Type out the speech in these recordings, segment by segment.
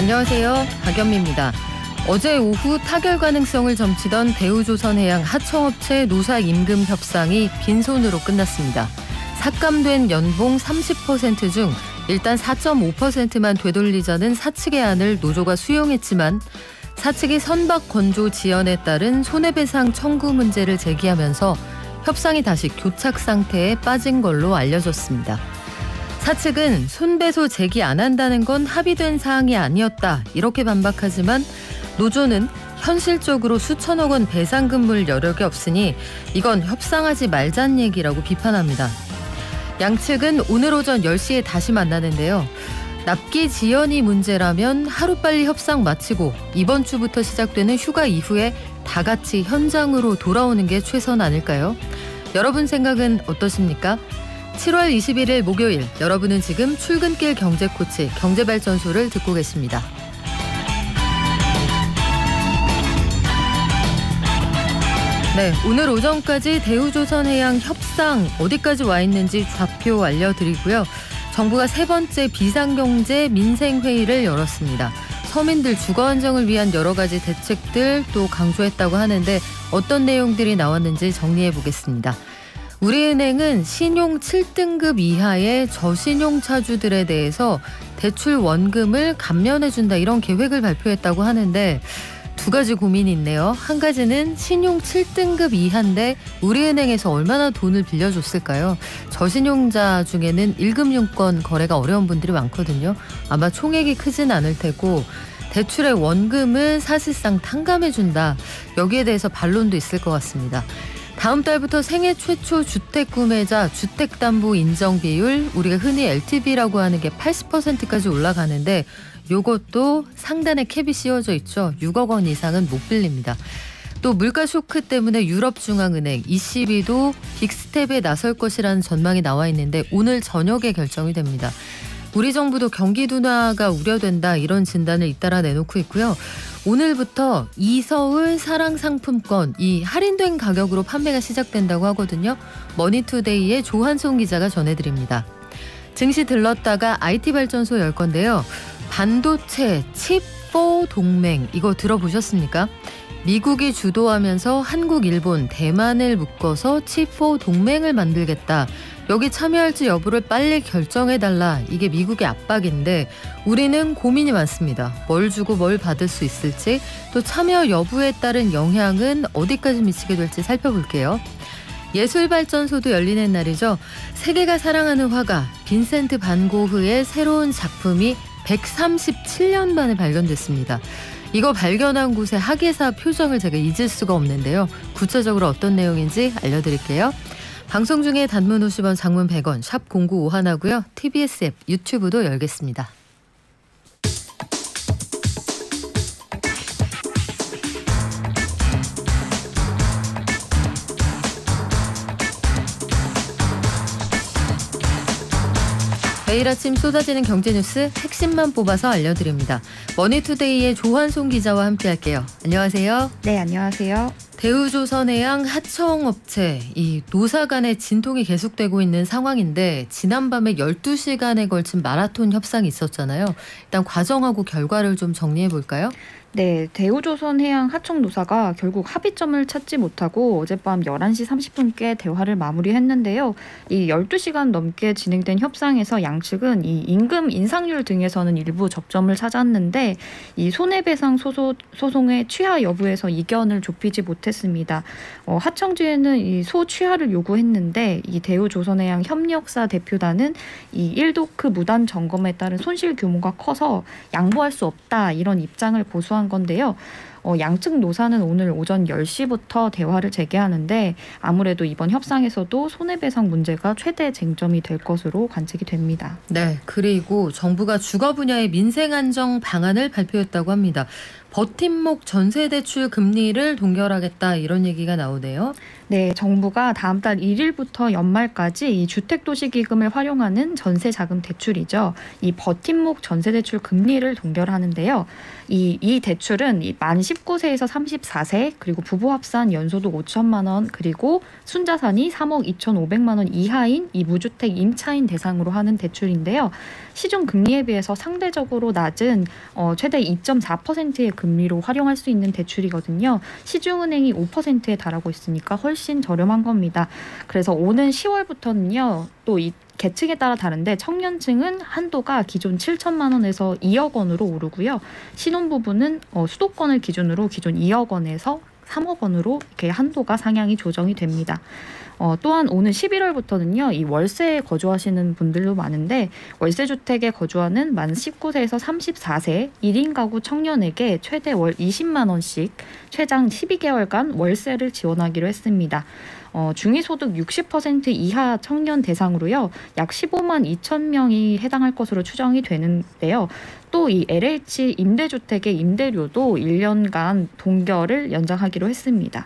안녕하세요. 박연미입니다. 어제 오후 타결 가능성을 점치던 대우조선해양 하청업체 노사 임금 협상이 빈손으로 끝났습니다. 삭감된 연봉 30% 중 일단 4.5%만 되돌리자는 사측의 안을 노조가 수용했지만 사측이 선박 건조 지연에 따른 손해배상 청구 문제를 제기하면서 협상이 다시 교착 상태에 빠진 걸로 알려졌습니다. 사측은 손배소 제기 안 한다는 건 합의된 사항이 아니었다 이렇게 반박하지만 노조는 현실적으로 수천억 원 배상금 물 여력이 없으니 이건 협상하지 말자는 얘기라고 비판합니다. 양측은 오늘 오전 10시에 다시 만나는데요. 납기 지연이 문제라면 하루빨리 협상 마치고 이번 주부터 시작되는 휴가 이후에 다 같이 현장으로 돌아오는 게 최선 아닐까요? 여러분 생각은 어떠십니까? 7월 21일 목요일 여러분은 지금 출근길 경제코치 경제발전소를 듣고 계십니다. 네, 오늘 오전까지 대우조선해양 협상 어디까지 와 있는지 좌표 알려드리고요. 정부가 세 번째 비상경제 민생회의를 열었습니다. 서민들 주거 안정을 위한 여러 가지 대책들 또 강조했다고 하는데 어떤 내용들이 나왔는지 정리해 보겠습니다. 우리은행은 신용 7등급 이하의 저신용 차주들에 대해서 대출 원금을 감면해준다 이런 계획을 발표했다고 하는데 두 가지 고민이 있네요. 한 가지는 신용 7등급 이하인데 우리은행에서 얼마나 돈을 빌려줬을까요? 저신용자 중에는 1금융권 거래가 어려운 분들이 많거든요. 아마 총액이 크진 않을 테고 대출의 원금을 사실상 탕감해준다. 여기에 대해서 반론도 있을 것 같습니다. 다음 달부터 생애 최초 주택 구매자 주택담보 인정 비율 우리가 흔히 LTV라고 하는 게 80%까지 올라가는데 요것도 상단에 캡이 씌워져 있죠. 6억 원 이상은 못 빌립니다. 또 물가 쇼크 때문에 유럽중앙은행 ECB도 빅스텝에 나설 것이라는 전망이 나와 있는데 오늘 저녁에 결정이 됩니다. 우리 정부도 경기 둔화가 우려된다 이런 진단을 잇따라 내놓고 있고요. 오늘부터 이서울 사랑상품권 이 할인된 가격으로 판매가 시작된다고 하거든요. 머니투데이의 조한송 기자가 전해드립니다. 증시 들렀다가 IT발전소 열 건데요. 반도체 칩4 동맹 이거 들어보셨습니까? 미국이 주도하면서 한국, 일본, 대만을 묶어서 칩4 동맹을 만들겠다. 여기 참여할지 여부를 빨리 결정해달라. 이게 미국의 압박인데 우리는 고민이 많습니다. 뭘 주고 뭘 받을 수 있을지 또 참여 여부에 따른 영향은 어디까지 미치게 될지 살펴볼게요. 예술발전소도 열리는 날이죠. 세계가 사랑하는 화가 빈센트 반 고흐의 새로운 작품이 137년 만에 발견됐습니다. 이거 발견한 곳의 학예사 표정을 제가 잊을 수가 없는데요. 구체적으로 어떤 내용인지 알려드릴게요. 방송 중에 단문 50원, 장문 100원, 샵 0951하고요. TBS 앱, 유튜브도 열겠습니다. 매일 아침 쏟아지는 경제뉴스 핵심만 뽑아서 알려드립니다. 머니투데이의 조한송 기자와 함께할게요. 안녕하세요. 네, 안녕하세요. 대우조선해양 하청업체 이 노사 간의 진통이 계속되고 있는 상황인데 지난밤에 12시간에 걸친 마라톤 협상이 있었잖아요. 일단 과정하고 결과를 좀 정리해 볼까요? 네, 대우조선해양 하청노사가 결국 합의점을 찾지 못하고 어젯밤 11시 30분께 대화를 마무리했는데요. 이 12시간 넘게 진행된 협상에서 양측은 이 임금 인상률 등에서는 일부 접점을 찾았는데 이 손해배상 소송의 취하 여부에서 이견을 좁히지 못했습니다. 하청주에는 이 소취하를 요구했는데 이 대우조선해양 협력사 대표단은 이 1도크 무단 점검에 따른 손실 규모가 커서 양보할 수 없다 이런 입장을 고수한 건데요. 양측 노사는 오늘 오전 10시부터 대화를 재개하는데 아무래도 이번 협상에서도 손해배상 문제가 최대 쟁점이 될 것으로 관측이 됩니다. 네, 그리고 정부가 주거 분야의 민생 안정 방안을 발표했다고 합니다. 버팀목 전세대출 금리를 동결하겠다 이런 얘기가 나오네요. 네, 정부가 다음 달 1일부터 연말까지 이 주택도시기금을 활용하는 전세자금 대출이죠. 이 버팀목 전세대출 금리를 동결하는데요. 이 대출은 만 19세에서 34세 그리고 부부 합산 연소득 5천만 원 그리고 순자산이 3억 2,500만 원 이하인 이 무주택 임차인 대상으로 하는 대출인데요. 시중 금리에 비해서 상대적으로 낮은 최대 2.4%의 금리로 활용할 수 있는 대출이거든요. 시중은행이 5%에 달하고 있으니까 훨씬 저렴한 겁니다. 그래서 오는 10월부터는요. 또 이 계층에 따라 다른데 청년층은 한도가 기존 7천만 원에서 2억 원으로 오르고요. 신혼부부는 수도권을 기준으로 기존 2억 원에서 3억 원으로 이렇게 한도가 상향이 조정이 됩니다. 또한 오는 11월부터는요. 이 월세에 거주하시는 분들도 많은데 월세 주택에 거주하는 만 19세에서 34세 1인 가구 청년에게 최대 월 20만 원씩 최장 12개월간 월세를 지원하기로 했습니다. 중위소득 60% 이하 청년 대상으로요. 약 15만 2천 명이 해당할 것으로 추정이 되는데요. 또 이 LH 임대주택의 임대료도 1년간 동결을 연장하기로 했습니다.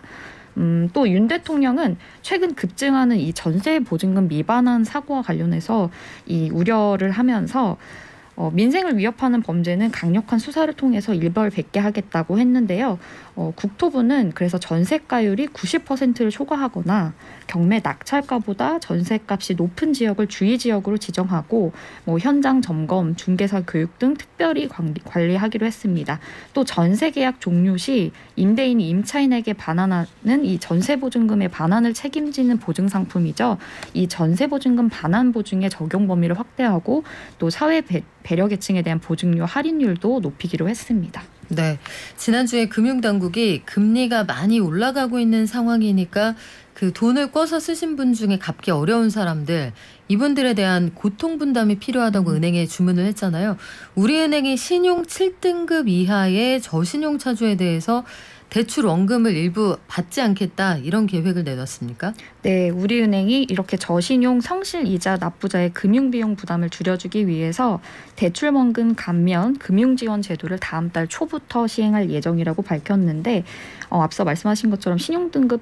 또 윤 대통령은 최근 급증하는 이 전세 보증금 미반환 사고와 관련해서 이 우려를 하면서 민생을 위협하는 범죄는 강력한 수사를 통해서 일벌백계 하겠다고 했는데요. 국토부는 그래서 전세가율이 90%를 초과하거나 경매 낙찰가보다 전세값이 높은 지역을 주의 지역으로 지정하고 현장 점검, 중개사 교육 등 특별히 관리하기로 했습니다. 또 전세 계약 종료 시 임대인이 임차인에게 반환하는 이 전세보증금의 반환을 책임지는 보증상품이죠. 이 전세보증금 반환 보증의 적용 범위를 확대하고 또 사회 배려 계층에 대한 보증료 할인율도 높이기로 했습니다. 네, 지난주에 금융당국이 금리가 많이 올라가고 있는 상황이니까 그 돈을 꿔서 쓰신 분 중에 갚기 어려운 사람들, 이분들에 대한 고통분담이 필요하다고 은행에 주문을 했잖아요. 우리은행이 신용 7등급 이하의 저신용 차주에 대해서 대출 원금을 일부 받지 않겠다 이런 계획을 내놨습니까? 네, 우리은행이 이렇게 저신용 성실이자 납부자의 금융비용 부담을 줄여주기 위해서 대출 원금 감면 금융지원 제도를 다음 달 초부터 시행할 예정이라고 밝혔는데 앞서 말씀하신 것처럼 신용등급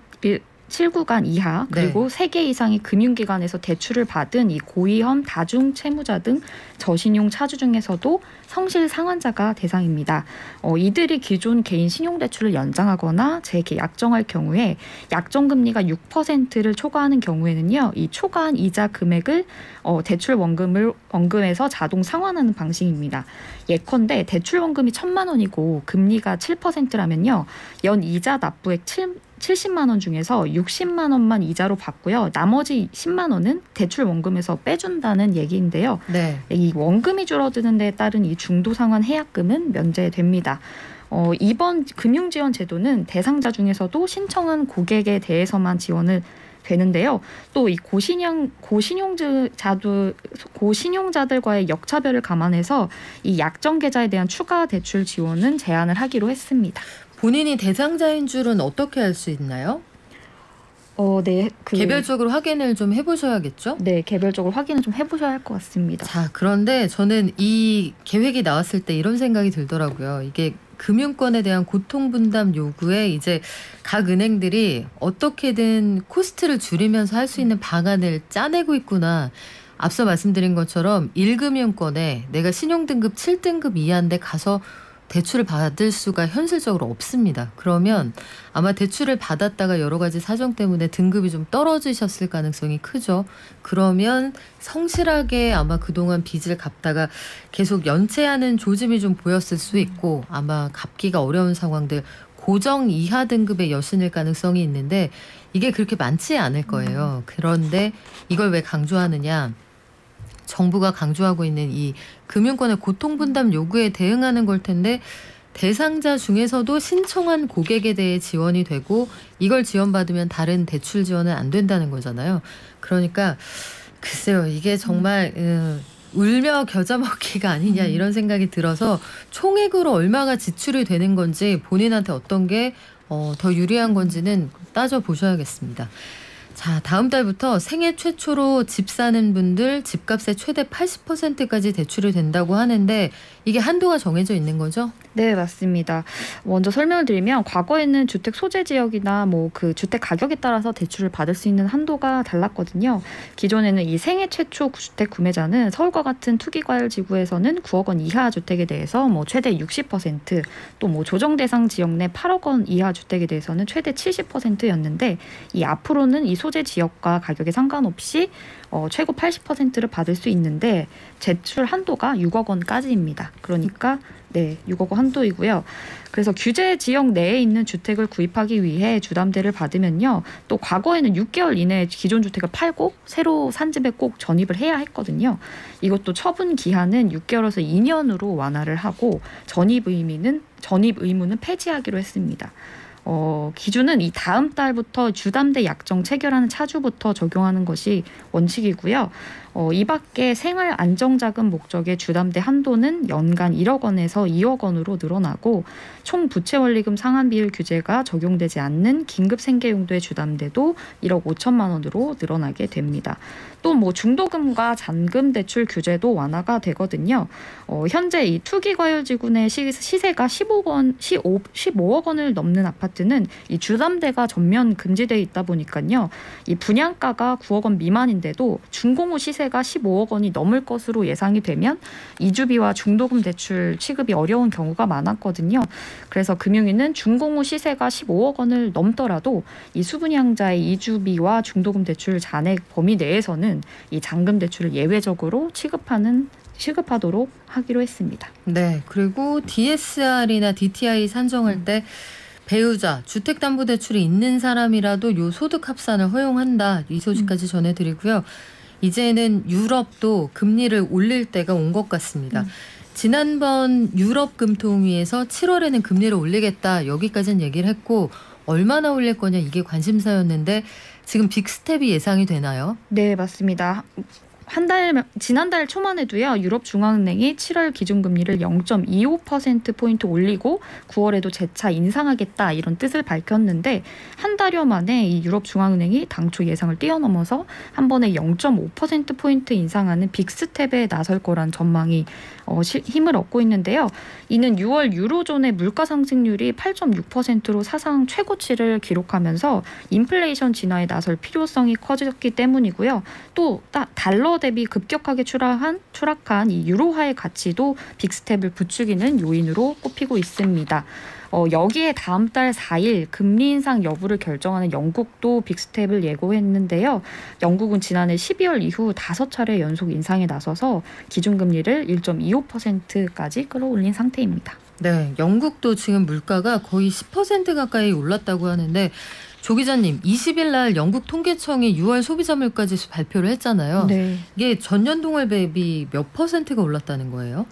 7구간 이하 그리고 3개 이상의 금융기관에서 대출을 받은 이 고위험 다중채무자 등 저신용 차주 중에서도 성실 상환자가 대상입니다. 이들이 기존 개인 신용대출을 연장하거나 재계약정할 경우에 약정금리가 6%를 초과하는 경우에는요. 이 초과한 이자 금액을 대출 원금에서 자동 상환하는 방식입니다. 예컨대 대출 원금이 1,000만 원이고 금리가 7%라면요. 연 이자 납부액 70만 원 중에서 60만 원만 이자로 받고요. 나머지 10만 원은 대출 원금에서 빼준다는 얘기인데요. 네. 이 원금이 줄어드는 데 따른 이 중도상환 해약금은 면제됩니다. 이번 금융지원 제도는 대상자 중에서도 신청한 고객에 대해서만 지원을 되는데요. 또 이 고신용자들과의 역차별을 감안해서 이 약정 계좌에 대한 추가 대출 지원은 제한을 하기로 했습니다. 본인이 대상자인 줄은 어떻게 알 수 있나요? 네. 개별적으로 확인을 좀 해보셔야겠죠? 네, 개별적으로 확인을 좀 해보셔야 할 것 같습니다. 자, 그런데 저는 이 계획이 나왔을 때 이런 생각이 들더라고요. 이게 금융권에 대한 고통분담 요구에 이제 각 은행들이 어떻게든 코스트를 줄이면서 할 수 있는 방안을 짜내고 있구나. 앞서 말씀드린 것처럼 1금융권에 내가 신용등급 7등급 이하인데 가서 대출을 받을 수가 현실적으로 없습니다. 그러면 아마 대출을 받았다가 여러 가지 사정 때문에 등급이 좀 떨어지셨을 가능성이 크죠. 그러면 성실하게 아마 그동안 빚을 갚다가 계속 연체하는 조짐이 좀 보였을 수 있고 아마 갚기가 어려운 상황들 고정 이하 등급의 여신일 가능성이 있는데 이게 그렇게 많지 않을 거예요. 그런데 이걸 왜 강조하느냐. 정부가 강조하고 있는 이 금융권의 고통분담 요구에 대응하는 걸 텐데 대상자 중에서도 신청한 고객에 대해 지원이 되고 이걸 지원받으면 다른 대출 지원은 안 된다는 거잖아요. 그러니까 글쎄요. 이게 정말 울며 겨자 먹기가 아니냐 이런 생각이 들어서 총액으로 얼마가 지출이 되는 건지 본인한테 어떤 게 더 유리한 건지는 따져보셔야겠습니다. 자, 다음 달부터 생애 최초로 집 사는 분들 집값의 최대 80%까지 대출이 된다고 하는데 이게 한도가 정해져 있는 거죠? 네, 맞습니다. 먼저 설명을 드리면 과거에는 주택 소재 지역이나 그 주택 가격에 따라서 대출을 받을 수 있는 한도가 달랐거든요. 기존에는 이 생애 최초 주택 구매자는 서울과 같은 투기과열 지구에서는 9억 원 이하 주택에 대해서 최대 60%, 또 조정 대상 지역 내 8억 원 이하 주택에 대해서는 최대 70%였는데 이 앞으로는 이 소재 지역과 가격에 상관없이 최고 80%를 받을 수 있는데 제출 한도가 6억 원까지입니다. 그러니까 6억 원 한도이고요. 그래서 규제 지역 내에 있는 주택을 구입하기 위해 주담대를 받으면요. 또 과거에는 6개월 이내에 기존 주택을 팔고 새로 산 집에 꼭 전입을 해야 했거든요. 이것도 처분 기한은 6개월에서 2년으로 완화를 하고 전입 의무는 폐지하기로 했습니다. 기준은 이 다음 달부터 주담대 약정 체결하는 차주부터 적용하는 것이 원칙이고요. 이 밖에 생활 안정자금 목적의 주담대 한도는 연간 1억 원에서 2억 원으로 늘어나고 총 부채 원리금 상환 비율 규제가 적용되지 않는 긴급 생계 용도의 주담대도 1억 5천만 원으로 늘어나게 됩니다. 또 중도금과 잔금 대출 규제도 완화가 되거든요. 현재 이 투기과열지구내 시세가 15억 원을 넘는 아파트는 이 주담대가 전면 금지되어 있다 보니까요. 이 분양가가 9억 원 미만인데도 준공후 시세가 15억 원이 넘을 것으로 예상이 되면 이주비와 중도금 대출 취급이 어려운 경우가 많았거든요. 그래서 금융위는 준공후 시세가 15억 원을 넘더라도 이 수분양자의 이주비와 중도금 대출 잔액 범위 내에서는 이 잔금 대출을 예외적으로 취급하도록 하기로 했습니다. 네, 그리고 DSR이나 DTI 산정할 때 배우자, 주택담보대출이 있는 사람이라도 요 소득 합산을 허용한다. 이 소식까지 전해드리고요. 이제는 유럽도 금리를 올릴 때가 온 것 같습니다. 지난번 유럽 금통위에서 7월에는 금리를 올리겠다. 여기까지는 얘기를 했고 얼마나 올릴 거냐 이게 관심사였는데 지금 빅스텝이 예상이 되나요? 네, 맞습니다. 지난달 초만 해도요. 유럽중앙은행이 7월 기준금리를 0.25%포인트 올리고 9월에도 재차 인상하겠다 이런 뜻을 밝혔는데 한 달여 만에 이 유럽중앙은행이 당초 예상을 뛰어넘어서 한 번에 0.5%포인트 인상하는 빅스텝에 나설 거란 전망이 힘을 얻고 있는데요. 이는 6월 유로존의 물가 상승률이 8.6%로 사상 최고치를 기록하면서 인플레이션 진화에 나설 필요성이 커졌기 때문이고요. 또 달러 대비 급격하게 추락한 이 유로화의 가치도 빅스텝을 부추기는 요인으로 꼽히고 있습니다. 여기에 다음 달 4일 금리 인상 여부를 결정하는 영국도 빅스텝을 예고했는데요. 영국은 지난해 12월 이후 5차례 연속 인상에 나서서 기준금리를 1.25%까지 끌어올린 상태입니다. 네, 영국도 지금 물가가 거의 10% 가까이 올랐다고 하는데 조 기자님, 20일 날 영국 통계청이 6월 소비자 물가지수 발표를 했잖아요. 네. 이게 전년 동월 대비 몇 %가 올랐다는 거예요?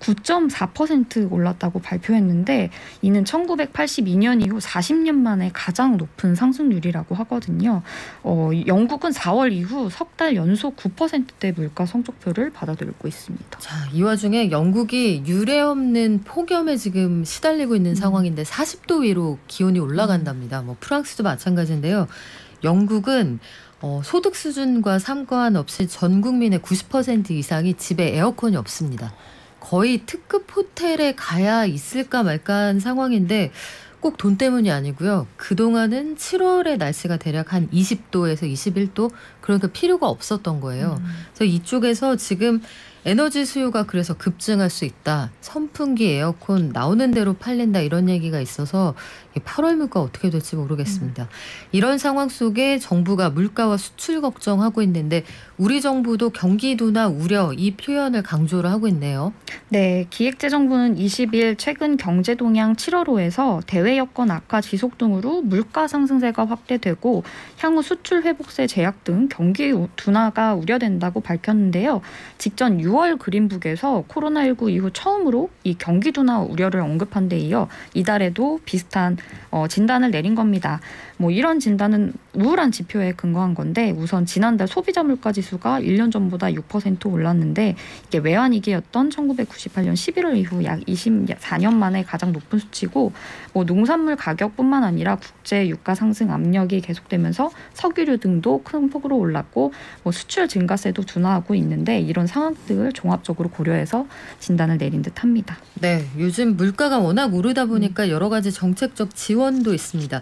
9.4% 올랐다고 발표했는데 이는 1982년 이후 40년 만에 가장 높은 상승률이라고 하거든요. 영국은 4월 이후 석 달 연속 9%대 물가 성적표를 받아들고 있습니다. 자, 이 와중에 영국이 유례 없는 폭염에 지금 시달리고 있는 상황인데 40도 위로 기온이 올라간답니다. 프랑스도 마찬가지인데요. 영국은 소득 수준과 상관없이 전 국민의 90% 이상이 집에 에어컨이 없습니다. 거의 특급 호텔에 가야 있을까 말까한 상황인데 꼭 돈 때문이 아니고요. 그동안은 7월에 날씨가 대략 한 20도에서 21도 그러니까 필요가 없었던 거예요. 그래서 이쪽에서 지금 에너지 수요가 그래서 급증할 수 있다. 선풍기, 에어컨 나오는 대로 팔린다 이런 얘기가 있어서 8월 물가 어떻게 될지 모르겠습니다. 이런 상황 속에 정부가 물가와 수출 걱정하고 있는데 우리 정부도 경기도나 우려 이 표현을 강조를 하고 있네요. 네, 기획재정부는 20일 최근 경제동향 7월호에서 대외 여건 악화 지속 등으로 물가 상승세가 확대되고 향후 수출 회복세 제약 등 경기 둔화가 우려된다고 밝혔는데요. 직전 6월 그린북에서 코로나19 이후 처음으로 이 경기 둔화 우려를 언급한 데 이어 이달에도 비슷한 진단을 내린 겁니다. 이런 진단은 우울한 지표에 근거한 건데 우선 지난달 소비자 물가 지수가 1년 전보다 6% 올랐는데 이게 외환위기였던 1998년 11월 이후 약 24년 만에 가장 높은 수치고 농산물 가격뿐만 아니라 국제 유가 상승 압력이 계속되면서 석유류 등도 큰 폭으로 올랐고 수출 증가세도 둔화하고 있는데 이런 상황들을 종합적으로 고려해서 진단을 내린 듯합니다. 네, 요즘 물가가 워낙 오르다 보니까 여러 가지 정책적 지원도 있습니다.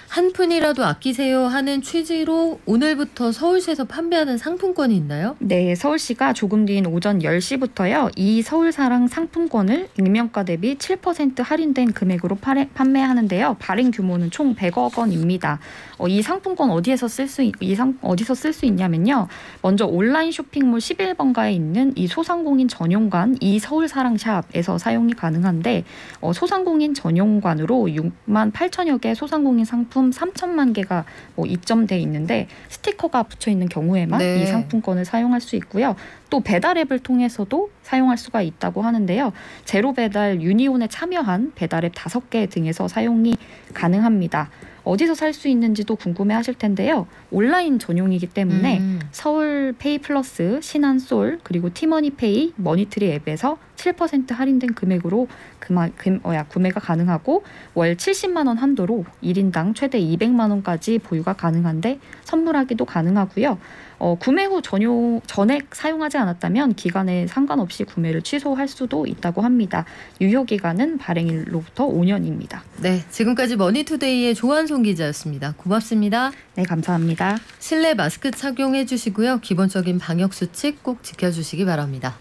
한 푼이라도 아끼세요 하는 취지로 오늘부터 서울시에서 판매하는 상품권이 있나요? 네, 서울시가 조금 뒤인 오전 10시부터요. 이 서울사랑 상품권을 익명가 대비 7% 할인된 금액으로 판매하는데요. 발행 규모는 총 100억 원입니다. 이 상품권 어디서 쓸 수 있냐면요. 먼저 온라인 쇼핑몰 11번가에 있는 이 소상공인 전용관 이 서울사랑샵에서 사용이 가능한데 소상공인 전용관으로 6만 8천여 개 소상공인 상품 3천만 개가 입점돼 있는데 스티커가 붙여 있는 경우에만 네. 이 상품권을 사용할 수 있고요. 또 배달앱을 통해서도 사용할 수가 있다고 하는데요. 제로배달 유니온에 참여한 배달앱 5개 등에서 사용이 가능합니다. 어디서 살 수 있는지도 궁금해하실 텐데요. 온라인 전용이기 때문에 서울 페이플러스, 신한솔, 그리고 티머니페이, 머니트리 앱에서 7% 할인된 금액으로 구매가 가능하고 월 70만 원 한도로 1인당 최대 200만 원까지 보유가 가능한데 선물하기도 가능하고요. 구매 후 전액 사용하지 않았다면 기간에 상관없이 구매를 취소할 수도 있다고 합니다. 유효기간은 발행일로부터 5년입니다. 네, 지금까지 머니투데이의 조한송 기자였습니다. 고맙습니다. 네, 감사합니다. 실내 마스크 착용해 주시고요. 기본적인 방역 수칙 꼭 지켜주시기 바랍니다.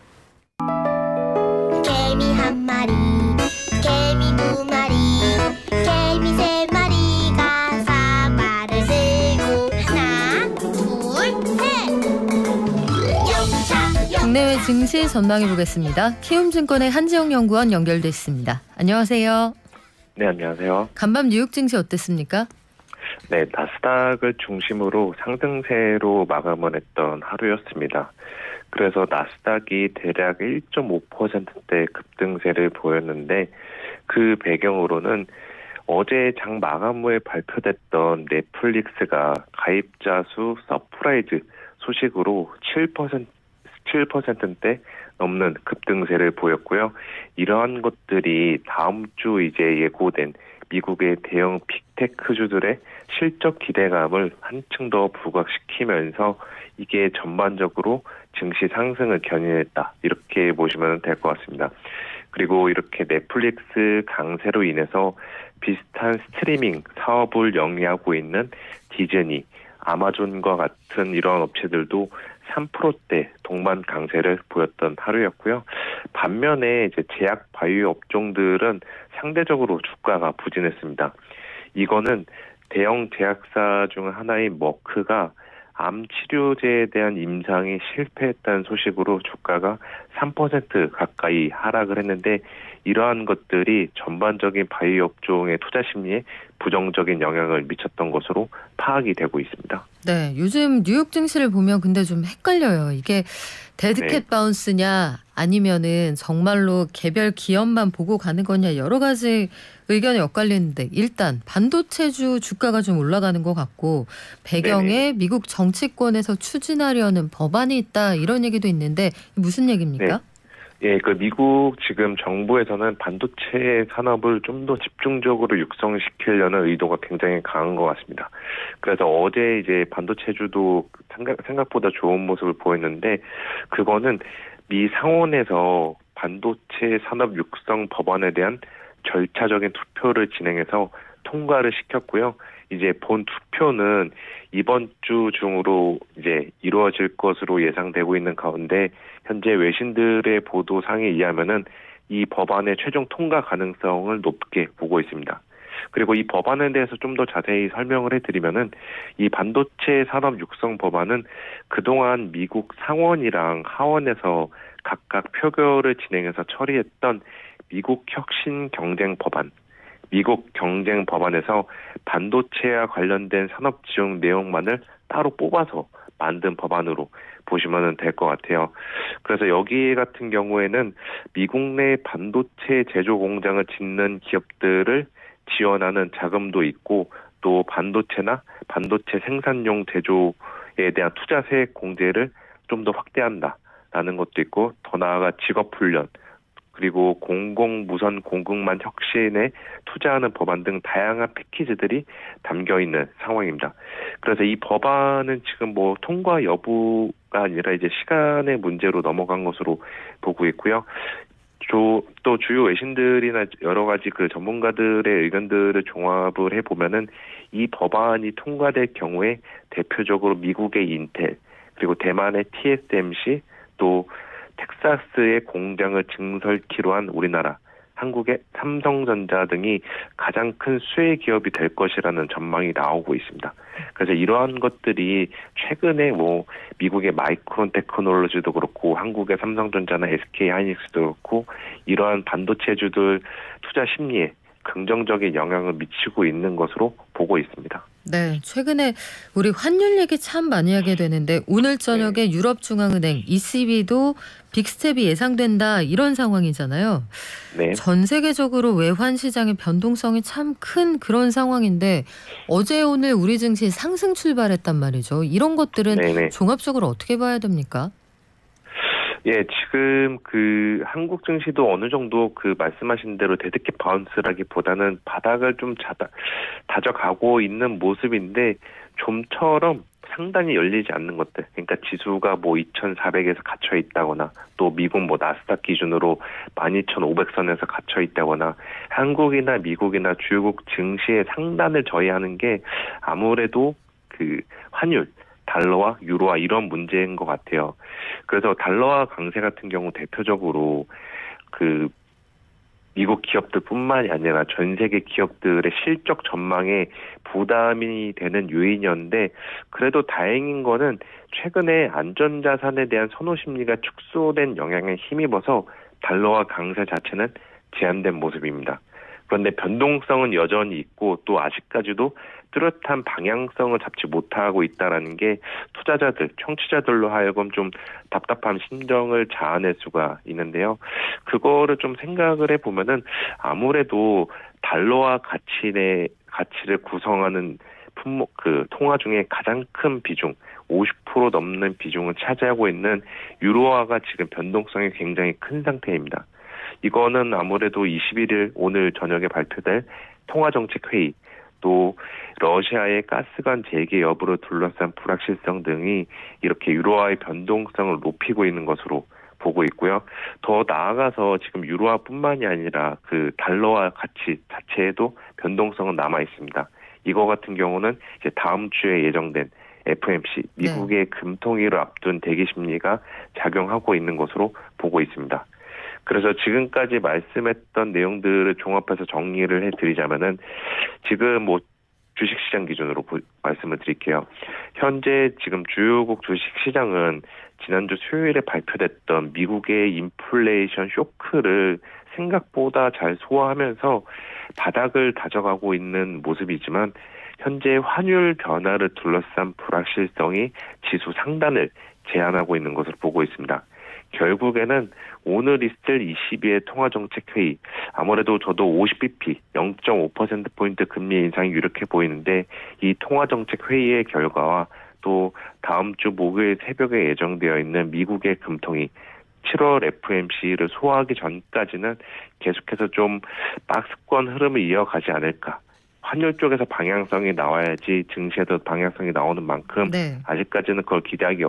개미 한 마리, 개미 두 마리, 개미 세 마리가 사과를 들고 하나, 둘, 셋. 영차 국내외 증시 전망해 보겠습니다. 키움증권의 한지영 연구원 연결돼 있습니다. 안녕하세요. 네, 안녕하세요. 간밤 뉴욕 증시 어땠습니까? 네, 나스닥을 중심으로 상승세로 마감을 했던 하루였습니다. 그래서 나스닥이 대략 1.5%대 급등세를 보였는데 그 배경으로는 어제 장 마감 후에 발표됐던 넷플릭스가 가입자 수 서프라이즈 소식으로 7%대 넘는 급등세를 보였고요. 이러한 것들이 다음 주 이제 예고된 미국의 대형 빅테크주들의 실적 기대감을 한층 더 부각시키면서 이게 전반적으로 증시 상승을 견인했다. 이렇게 보시면 될 것 같습니다. 그리고 이렇게 넷플릭스 강세로 인해서 비슷한 스트리밍 사업을 영위하고 있는 디즈니, 아마존과 같은 이런 업체들도 3%대 동반 강세를 보였던 하루였고요. 반면에 이제 제약 바이오 업종들은 상대적으로 주가가 부진했습니다. 이거는 대형 제약사 중 하나인 머크가 암 치료제에 대한 임상이 실패했다는 소식으로 주가가 3% 가까이 하락을 했는데 이러한 것들이 전반적인 바이오 업종의 투자 심리에 부정적인 영향을 미쳤던 것으로 파악이 되고 있습니다. 네, 요즘 뉴욕 증시를 보면 근데 좀 헷갈려요. 이게 데드캣 바운스냐 아니면은 정말로 개별 기업만 보고 가는 거냐 여러 가지 의견이 엇갈리는데 일단 반도체주 주가가 좀 올라가는 것 같고 배경에 네네. 미국 정치권에서 추진하려는 법안이 있다 이런 얘기도 있는데 무슨 얘기입니까? 예, 그 미국 지금 정부에서는 반도체 산업을 좀 더 집중적으로 육성시키려는 의도가 굉장히 강한 것 같습니다. 그래서 어제 이제 반도체주도 생각보다 좋은 모습을 보였는데 그거는 미 상원에서 반도체 산업 육성 법안에 대한 절차적인 투표를 진행해서 통과를 시켰고요. 이제 본 투표는 이번 주 중으로 이제 이루어질 것으로 예상되고 있는 가운데 현재 외신들의 보도상에 의하면은 이 법안의 최종 통과 가능성을 높게 보고 있습니다. 그리고 이 법안에 대해서 좀 더 자세히 설명을 해드리면은 이 반도체 산업 육성 법안은 그동안 미국 상원이랑 하원에서 각각 표결을 진행해서 처리했던 미국 혁신 경쟁 법안, 미국 경쟁 법안에서 반도체와 관련된 산업 지원 내용만을 따로 뽑아서 만든 법안으로 보시면 될 것 같아요. 그래서 여기 같은 경우에는 미국 내 반도체 제조 공장을 짓는 기업들을 지원하는 자금도 있고 또 반도체나 반도체 생산용 제조에 대한 투자세 공제를 좀 더 확대한다라는 것도 있고 더 나아가 직업훈련 그리고 공공무선 공급망 혁신에 투자하는 법안 등 다양한 패키지들이 담겨 있는 상황입니다. 그래서 이 법안은 지금 뭐 통과 여부가 아니라 이제 시간의 문제로 넘어간 것으로 보고 있고요. 또 또 주요 외신들이나 여러 가지 그 전문가들의 의견들을 종합을 해보면은 이 법안이 통과될 경우에 대표적으로 미국의 인텔, 그리고 대만의 TSMC, 또 텍사스의 공장을 증설키로 한 우리나라, 한국의 삼성전자 등이 가장 큰 수혜 기업이 될 것이라는 전망이 나오고 있습니다. 그래서 이러한 것들이 최근에 뭐 미국의 마이크론 테크놀로지도 그렇고 한국의 삼성전자나 SK 하이닉스도 그렇고 이러한 반도체주들 투자 심리에 긍정적인 영향을 미치고 있는 것으로 보고 있습니다. 네, 최근에 우리 환율 얘기 참 많이 하게 되는데 오늘 저녁에 유럽중앙은행 ECB도 빅스텝이 예상된다 이런 상황이잖아요. 네. 전 세계적으로 외환 시장의 변동성이 참 큰 그런 상황인데 어제 오늘 우리 증시 상승 출발했단 말이죠. 이런 것들은 네네. 종합적으로 어떻게 봐야 됩니까? 예, 지금 그 한국 증시도 어느 정도 그 말씀하신 대로 데드캣 바운스라기보다는 바닥을 좀 다져가고 있는 모습인데 좀처럼 상단이 열리지 않는 것들, 그러니까 지수가 뭐 2,400에서 갇혀 있다거나 또 미국 뭐 나스닥 기준으로 12,500선에서 갇혀 있다거나 한국이나 미국이나 주요국 증시의 상단을 저해하는 게 아무래도 그 환율, 달러와 유로와 이런 문제인 것 같아요. 그래서 달러화 강세 같은 경우 대표적으로 그 미국 기업들뿐만이 아니라 전 세계 기업들의 실적 전망에 부담이 되는 요인이었는데 그래도 다행인 거는 최근에 안전자산에 대한 선호 심리가 축소된 영향에 힘입어서 달러화 강세 자체는 제한된 모습입니다. 그런데 변동성은 여전히 있고 또 아직까지도 뚜렷한 방향성을 잡지 못하고 있다는 게 투자자들, 청취자들로 하여금 좀 답답한 심정을 자아낼 수가 있는데요. 그거를 좀 생각을 해보면은 아무래도 달러와 가치를 구성하는 품목, 그 통화 중에 가장 큰 비중, 50% 넘는 비중을 차지하고 있는 유로화가 지금 변동성이 굉장히 큰 상태입니다. 이거는 아무래도 21일 오늘 저녁에 발표될 통화정책회의, 또 러시아의 가스관 재개 여부를 둘러싼 불확실성 등이 이렇게 유로화의 변동성을 높이고 있는 것으로 보고 있고요. 더 나아가서 지금 유로화뿐만이 아니라 그 달러화 가치 자체에도 변동성은 남아 있습니다. 이거 같은 경우는 이제 다음 주에 예정된 FOMC, 미국의 금통위를 앞둔 대기 심리가 작용하고 있는 것으로 보고 있습니다. 그래서 지금까지 말씀했던 내용들을 종합해서 정리를 해드리자면은 지금 뭐 주식시장 기준으로 말씀을 드릴게요. 현재 지금 주요국 주식시장은 지난주 수요일에 발표됐던 미국의 인플레이션 쇼크를 생각보다 잘 소화하면서 바닥을 다져가고 있는 모습이지만 현재 환율 변화를 둘러싼 불확실성이 지수 상단을 제한하고 있는 것으로 보고 있습니다. 결국에는 오늘 있을 22회 통화정책회의, 아무래도 저도 50bp, 0.5%포인트 금리 인상이 유력해 보이는데 이 통화정책회의의 결과와 또 다음 주 목요일 새벽에 예정되어 있는 미국의 금통위 7월 FOMC를 소화하기 전까지는 계속해서 좀 박스권 흐름을 이어가지 않을까. 환율 쪽에서 방향성이 나와야지 증시에도 방향성이 나오는 만큼 아직까지는 그걸 기대하기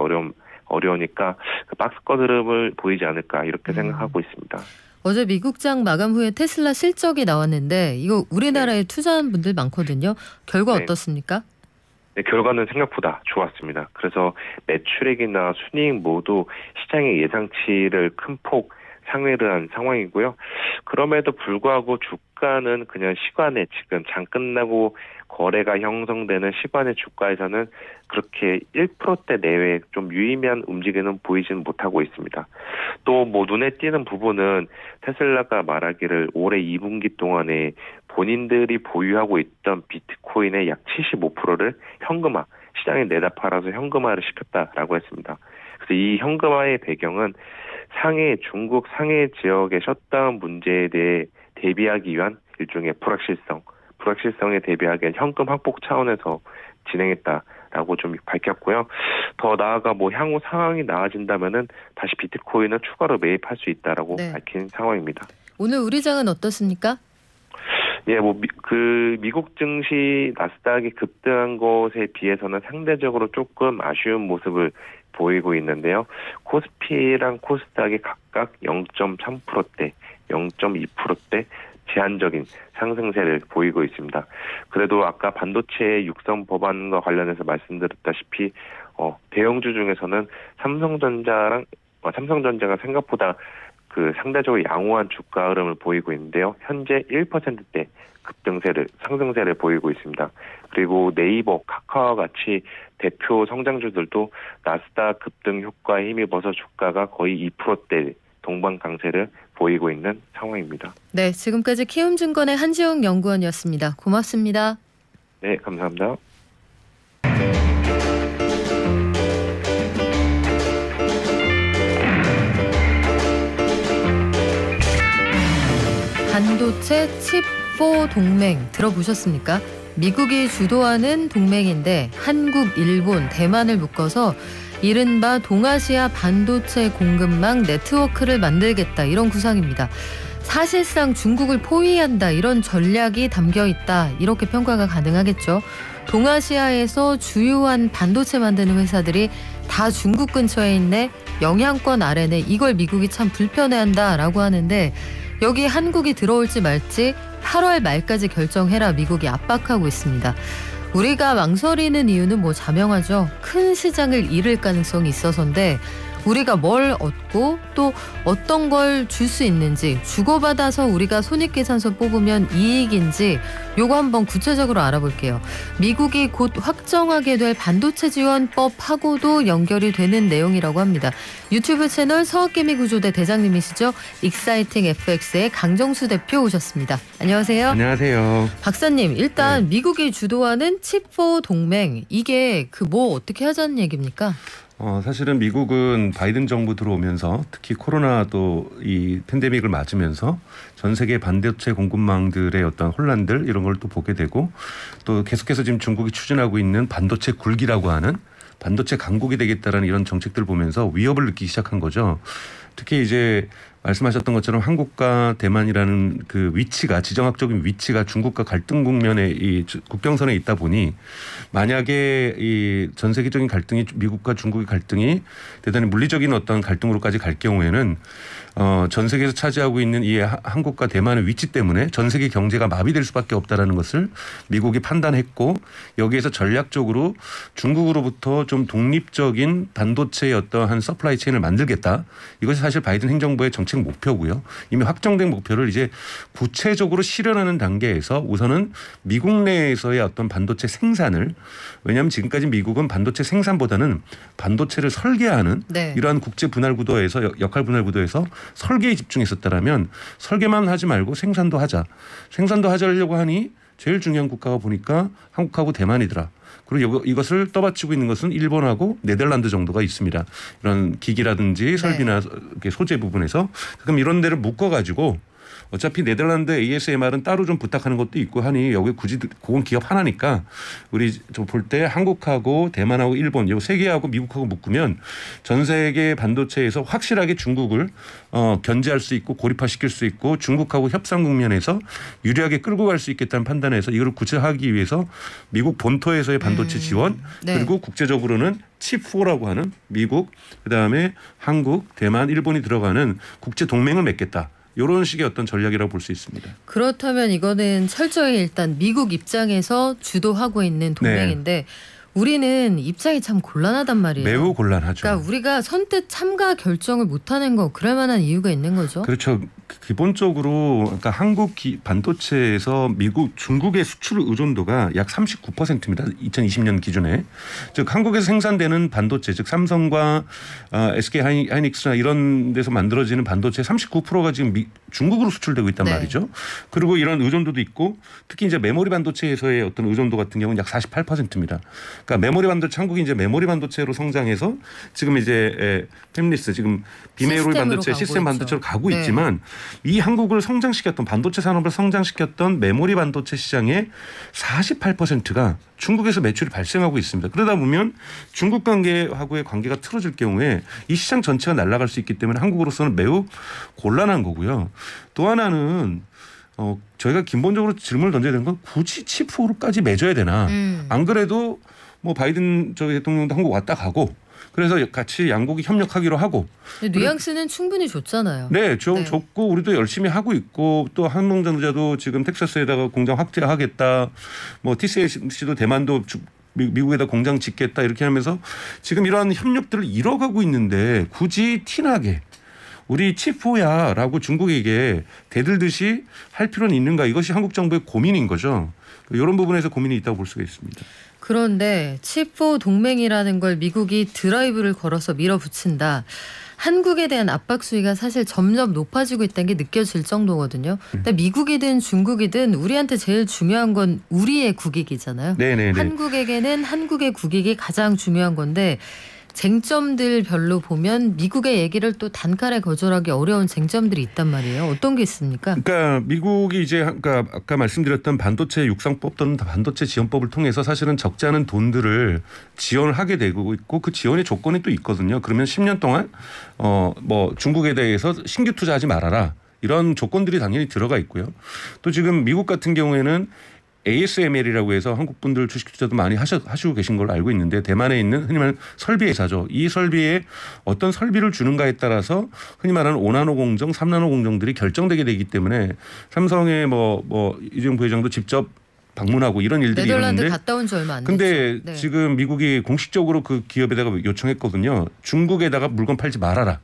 어려우니까 그 박스권 흐름을 보이지 않을까 이렇게 생각하고 있습니다. 어제 미국장 마감 후에 테슬라 실적이 나왔는데 이거 우리나라에 투자한 분들 많거든요. 결과 어떻습니까? 네, 결과는 생각보다 좋았습니다. 그래서 매출액이나 순이익 모두 시장의 예상치를 큰 폭 상회를 한 상황이고요. 그럼에도 불구하고 주가는 그냥 시간에 지금 장 끝나고 거래가 형성되는 시간의 주가에서는 그렇게 1%대 내외 좀 유의미한 움직임은 보이지는 못하고 있습니다. 또 뭐 눈에 띄는 부분은 테슬라가 말하기를 올해 2분기 동안에 본인들이 보유하고 있던 비트코인의 약 75%를 현금화, 시장에 내다 팔아서 현금화를 시켰다라고 했습니다. 그래서 이 현금화의 배경은 중국 상해 지역의 셧다운 문제에 대해 대비하기 위한 일종의 불확실성에 대비하기 위한 현금 확보 차원에서 진행했다라고 좀 밝혔고요. 더 나아가 뭐 향후 상황이 나아진다면은 다시 비트코인은 추가로 매입할 수 있다라고 밝힌 상황입니다. 오늘 우리 장은 어떻습니까? 예, 뭐 미국 증시 나스닥이 급등한 것에 비해서는 상대적으로 조금 아쉬운 모습을 보이고 있는데요. 코스피랑 코스닥이 각각 0.3%대, 0.2%대 제한적인 상승세를 보이고 있습니다. 그래도 아까 반도체 육성 법안과 관련해서 말씀드렸다시피 대형주 중에서는 삼성전자가 생각보다 상대적으로 양호한 주가 흐름을 보이고 있는데요. 현재 1%대 상승세를 보이고 있습니다. 그리고 네이버, 카카오와 같이 대표 성장주들도 나스닥 급등 효과에 힘입어서 주가가 거의 2%대 동반 강세를 보이고 있는 상황입니다. 네, 지금까지 키움증권의 한지용 연구원이었습니다. 고맙습니다. 네, 감사합니다. 반도체 칩4 동맹 들어보셨습니까? 미국이 주도하는 동맹인데 한국, 일본, 대만을 묶어서 이른바 동아시아 반도체 공급망 네트워크를 만들겠다 이런 구상입니다. 사실상 중국을 포위한다 이런 전략이 담겨있다 이렇게 평가가 가능하겠죠. 동아시아에서 주요한 반도체 만드는 회사들이 다 중국 근처에 있네, 영향권 아래네, 이걸 미국이 참 불편해한다라고 하는데 여기 한국이 들어올지 말지 8월 말까지 결정해라 미국이 압박하고 있습니다. 우리가 망설이는 이유는 자명하죠. 큰 시장을 잃을 가능성이 있어서인데 우리가 뭘 얻고 또 어떤 걸 줄 수 있는지, 주고받아서 우리가 손익계산서 뽑으면 이익인지 요거 한번 구체적으로 알아볼게요. 미국이 곧 확정하게 될 반도체 지원법하고도 연결이 되는 내용이라고 합니다. 유튜브 채널 서학개미구조대 대장님이시죠. 익사이팅 FX의 강정수 대표 오셨습니다. 안녕하세요. 안녕하세요. 박사님, 일단 미국이 주도하는 칩4 동맹, 이게 어떻게 하자는 얘기입니까? 사실은 미국은 바이든 정부 들어오면서 특히 코로나 또 이 팬데믹을 맞으면서 전 세계 반도체 공급망들의 어떤 혼란들 이런 걸 또 보게 되고 또 계속해서 지금 중국이 추진하고 있는 반도체 굴기라고 하는 반도체 강국이 되겠다라는 이런 정책들을 보면서 위협을 느끼기 시작한 거죠. 특히 이제 말씀하셨던 것처럼 한국과 대만이라는 그 위치가, 지정학적인 위치가 중국과 갈등 국면에 이 국경선에 있다 보니 만약에 이 전 세계적인 갈등이, 미국과 중국의 갈등이 대단히 물리적인 어떤 갈등으로까지 갈 경우에는 전 세계에서 차지하고 있는 이 한국과 대만의 위치 때문에 전 세계 경제가 마비될 수밖에 없다라는 것을 미국이 판단했고, 여기에서 전략적으로 중국으로부터 좀 독립적인 반도체의 어떠한 서플라이 체인을 만들겠다. 이것이 사실 바이든 행정부의 정책 목표고요. 이미 확정된 목표를 이제 구체적으로 실현하는 단계에서 우선은 미국 내에서의 어떤 반도체 생산을, 왜냐하면 지금까지 미국은 반도체 생산보다는 반도체를 설계하는 이러한 국제 분할 구도에서, 역할 분할 구도에서 설계에 집중했었다라면 설계만 하지 말고 생산도 하자. 생산도 하자려고 하니 제일 중요한 국가가 보니까 한국하고 대만이더라. 그리고 이것을 떠받치고 있는 것은 일본하고 네덜란드 정도가 있습니다. 이런 기기라든지 설비나 소재 부분에서. 그럼 이런 데를 묶어가지고 어차피 네덜란드 ASMR은 따로 좀 부탁하는 것도 있고 하니 여기 굳이 그건 기업 하나니까 우리 좀 볼 때 한국하고 대만하고 일본 요 세 개하고 미국하고 묶으면 전 세계 반도체에서 확실하게 중국을 견제할 수 있고 고립화시킬 수 있고 중국하고 협상 국면에서 유리하게 끌고 갈 수 있겠다는 판단에서 이걸 구체화하기 위해서 미국 본토에서의 반도체 지원 그리고 국제적으로는 칩4라고 하는 미국, 그다음에 한국, 대만, 일본이 들어가는 국제 동맹을 맺겠다. 이런 식의 어떤 전략이라고 볼 수 있습니다. 그렇다면 이거는 철저히 일단 미국 입장에서 주도하고 있는 동맹인데 우리는 입장이 참 곤란하단 말이에요. 매우 곤란하죠. 그러니까 우리가 선뜻 참가 결정을 못하는 거, 그럴 만한 이유가 있는 거죠. 그렇죠. 기본적으로 그러니까 한국 반도체에서 미국, 중국의 수출 의존도가 약 39%입니다. 2020년 기준에. 즉 한국에서 생산되는 반도체, 즉 삼성과 SK 하이닉스나 이런 데서 만들어지는 반도체 39%가 지금 중국으로 수출되고 있단 말이죠. 그리고 이런 의존도도 있고 특히 이제 메모리 반도체에서의 어떤 의존도 같은 경우는 약 48%입니다. 그러니까 메모리 반도체, 한국이 이제 메모리 반도체로 성장해서 지금 이제 팹리스, 지금 비메모리 반도체, 시스템 반도체로 가고 있지만 이 한국을 성장시켰던, 반도체 산업을 성장시켰던 메모리 반도체 시장의 48%가 중국에서 매출이 발생하고 있습니다. 그러다 보면 중국 관계하고의 관계가 틀어질 경우에 이 시장 전체가 날아갈 수 있기 때문에 한국으로서는 매우 곤란한 거고요. 또 하나는 저희가 기본적으로 질문을 던져야 되는 건 굳이 칩4로까지 맺어야 되나. 안 그래도 바이든 대통령도 한국 왔다 가고 그래서 같이 양국이 협력하기로 하고. 뉘앙스는 충분히 좋잖아요. 네, 좋고 우리도 열심히 하고 있고 또 한국전자도 지금 텍사스에다가 공장 확대하겠다. 뭐 TSMC도 대만도 미국에다 공장 짓겠다 이렇게 하면서 지금 이러한 협력들을 이뤄가고 있는데 굳이 티나게 우리 칩4야라고 중국에게 대들듯이 할 필요는 있는가? 이것이 한국 정부의 고민인 거죠. 이런 부분에서 고민이 있다고 볼 수가 있습니다. 그런데 칩4 동맹이라는 걸 미국이 드라이브를 걸어서 밀어붙인다. 한국에 대한 압박 수위가 사실 점점 높아지고 있다는 게 느껴질 정도거든요. 근데 미국이든 중국이든 우리한테 제일 중요한 건 우리의 국익이잖아요. 네네네. 한국에게는 한국의 국익이 가장 중요한 건데 쟁점들 별로 보면 미국의 얘기를 또 단칼에 거절하기 어려운 쟁점들이 있단 말이에요. 어떤 게 있습니까? 그러니까 미국이 이제 아까 말씀드렸던 반도체 육상법 또는 반도체 지원법을 통해서 사실은 적지 않은 돈들을 지원을 하게 되고 있고 그 지원의 조건이 또 있거든요. 그러면 10년 동안 뭐 중국에 대해서 신규 투자하지 말아라. 이런 조건들이 당연히 들어가 있고요. 또 지금 미국 같은 경우에는 ASML이라고 해서 한국 분들 주식 투자도 많이 하시고 계신 걸로 알고 있는데 대만에 있는 흔히 말하는 설비 회사죠. 이 설비에 어떤 설비를 주는가에 따라서 흔히 말하는 5나노 공정, 3나노 공정들이 결정되게 되기 때문에 삼성의 뭐 이재용 부회장도 직접 방문하고 이런 일들이 네덜란드 있는데 갔다 온 지 얼마 안 됐죠. 근데 네. 지금 미국이 공식적으로 그 기업에다가 요청했거든요. 중국에다가 물건 팔지 말아라.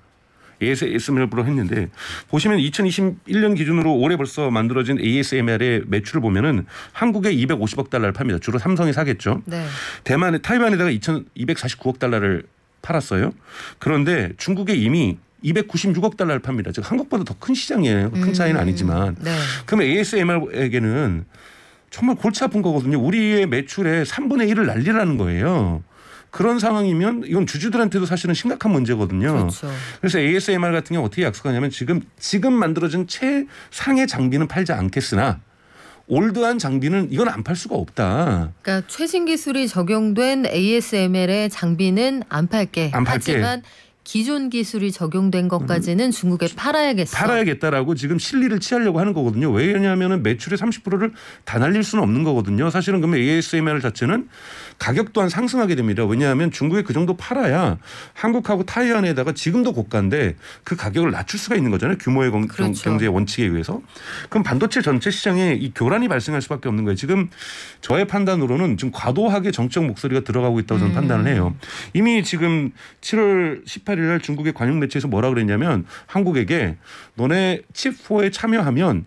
ASML로 했는데 보시면 2021년 기준으로 올해 벌써 만들어진 ASML의 매출을 보면은 한국에 250억 달러를 팝니다. 주로 삼성이 사겠죠. 네. 타이완에다가 249억 달러를 팔았어요. 그런데 중국에 이미 296억 달러를 팝니다. 즉 한국보다 더 큰 시장이에요. 큰 차이는 아니지만. 네. 그러면 ASML에게는 정말 골치 아픈 거거든요. 우리의 매출의 3분의 1을 날리라는 거예요. 그런 상황이면 이건 주주들한테도 사실은 심각한 문제거든요. 그렇죠. 그래서 ASMR 같은 경우 어떻게 약속하냐면 지금 만들어진 최상의 장비는 팔지 않겠으나 올드한 장비는 이건 안 팔 수가 없다. 그러니까 최신 기술이 적용된 ASML의 장비는 안 팔게. 하지만 기존 기술이 적용된 것까지는 중국에 팔아야겠어. 팔아야겠다라고 지금 실리를 취하려고 하는 거거든요. 왜냐하면 매출의 30%를 다 날릴 수는 없는 거거든요. 사실은 그러면 ASML 자체는 가격 또한 상승하게 됩니다. 왜냐하면 중국에 그 정도 팔아야 한국하고 타이완에다가 지금도 고가인데 그 가격을 낮출 수가 있는 거잖아요. 규모의 그렇죠. 경제의 원칙에 의해서. 그럼 반도체 전체 시장에 이 교란이 발생할 수밖에 없는 거예요. 지금 저의 판단으로는 지금 과도하게 정책 목소리가 들어가고 있다고 저는 판단을 해요. 이미 지금 7월 18일 날 중국의 관영 매체에서 뭐라 그랬냐면 한국에게 너네 칩4에 참여하면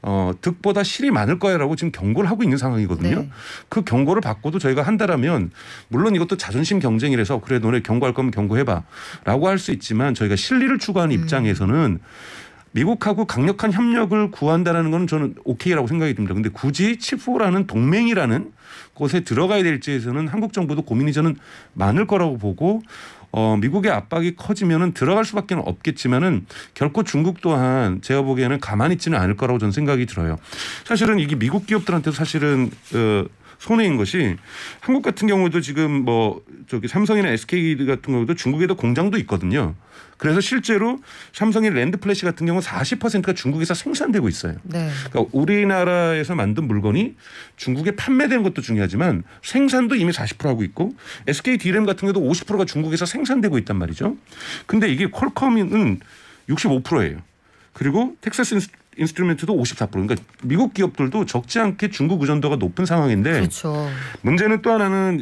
득보다 실이 많을 거야라고 지금 경고를 하고 있는 상황이거든요. 네. 그 경고를 받고도 저희가 한다라면 물론 이것도 자존심 경쟁이라서 그래 너네 경고할 거면 경고해봐라고 할 수 있지만 저희가 실리를 추구하는 입장에서는 미국하고 강력한 협력을 구한다는 건 저는 오케이라고 생각이 듭니다. 그런데 굳이 칩4라는 동맹이라는 곳에 들어가야 될지에서는 한국 정부도 고민이 저는 많을 거라고 보고 미국의 압박이 커지면은 들어갈 수밖에 없겠지만은 결코 중국 또한 제가 보기에는 가만히 있지는 않을 거라고 저는 생각이 들어요. 사실은 이게 미국 기업들한테도 사실은 손해인 것이 한국 같은 경우도 지금 삼성이나 SK 같은 경우도 중국에도 공장도 있거든요. 그래서 실제로 삼성의 랜드플래시 같은 경우는 40%가 중국에서 생산되고 있어요. 네. 그러니까 우리나라에서 만든 물건이 중국에 판매되는 것도 중요하지만 생산도 이미 40% 하고 있고 SK D램 같은 경우도 50%가 중국에서 생산되고 있단 말이죠. 근데 이게 퀄컴은 65%예요. 그리고 텍사스 인스트루멘트도 54%. 그러니까 미국 기업들도 적지 않게 중국 의존도가 높은 상황인데 그렇죠. 문제는 또 하나는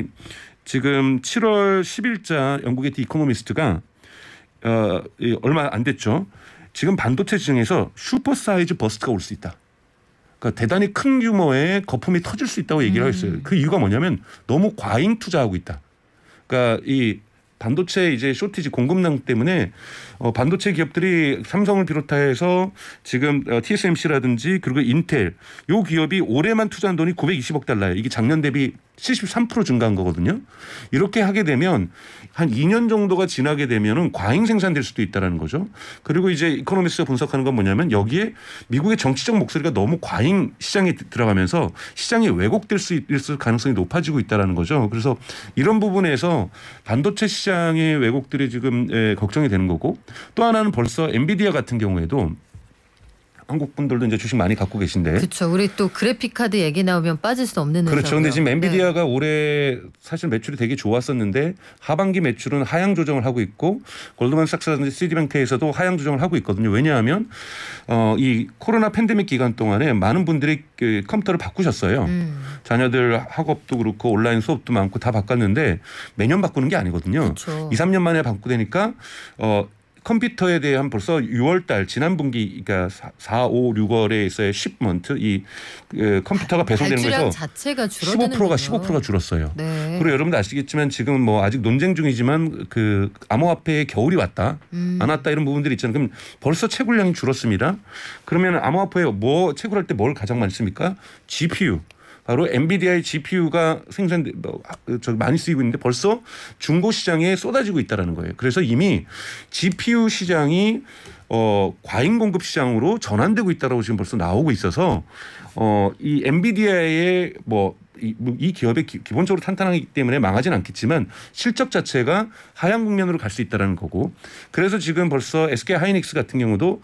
지금 7월 10일자 영국의 디 이코노미스트가 얼마 안 됐죠. 지금 반도체 시장에서 슈퍼 사이즈 버스트가 올 수 있다. 그러니까 대단히 큰 규모의 거품이 터질 수 있다고 얘기를 했어요. 그 이유가 뭐냐면 너무 과잉 투자하고 있다. 그러니까 이 반도체 이제 쇼티지 공급량 때문에 반도체 기업들이 삼성을 비롯해서 지금 TSMC라든지 그리고 인텔 요 기업이 올해만 투자한 돈이 920억 달러예요. 이게 작년 대비 73% 증가한 거거든요. 이렇게 하게 되면 한 2년 정도가 지나게 되면은 과잉 생산될 수도 있다라는 거죠. 그리고 이제 이코노미스트가 분석하는 건 뭐냐면 여기에 미국의 정치적 목소리가 너무 과잉 시장에 들어가면서 시장이 왜곡될 수 있을 가능성이 높아지고 있다라는 거죠. 그래서 이런 부분에서 반도체 시장의 왜곡들이 지금 걱정이 되는 거고 또 하나는 벌써 엔비디아 같은 경우에도 한국 분들도 이제 주식 많이 갖고 계신데. 그렇죠. 우리 또 그래픽 카드 얘기 나오면 빠질 수 없는 회사고요. 그렇죠. 근데 지금 엔비디아가 네. 올해 사실 매출이 되게 좋았었는데 하반기 매출은 하향 조정을 하고 있고 골드만삭스라든지 시티뱅크에서도 하향 조정을 하고 있거든요. 왜냐하면 이 코로나 팬데믹 기간 동안에 많은 분들이 그 컴퓨터를 바꾸셨어요. 자녀들 학업도 그렇고 온라인 수업도 많고 다 바꿨는데 매년 바꾸는 게 아니거든요. 그렇죠. 2, 3년 만에 바꾸되니까 컴퓨터에 대한 벌써 6월 달 지난 분기 그러니까 4, 5, 6월에서의 쉽먼트 이 컴퓨터가 배송되는 발주량 거에서 자체가 줄어드는 15%가 줄었어요. 네. 그리고 여러분들 아시겠지만 지금 뭐 아직 논쟁 중이지만 그 암호화폐의 겨울이 왔다 안 왔다 이런 부분들이 있잖아요. 그럼 벌써 채굴량이 줄었습니다. 그러면 암호화폐에 뭐 채굴할 때 뭘 가장 많이 씁니까? GPU. 바로 엔비디아의 GPU가 많이 쓰이고 있는데 벌써 중고 시장에 쏟아지고 있다는 거예요. 그래서 이미 GPU 시장이 과잉 공급 시장으로 전환되고 있다라고 지금 벌써 나오고 있어서 이 엔비디아의 이 기업이 기본적으로 탄탄하기 때문에 망하진 않겠지만 실적 자체가 하향 국면으로 갈 수 있다는 거고 그래서 지금 벌써 SK 하이닉스 같은 경우도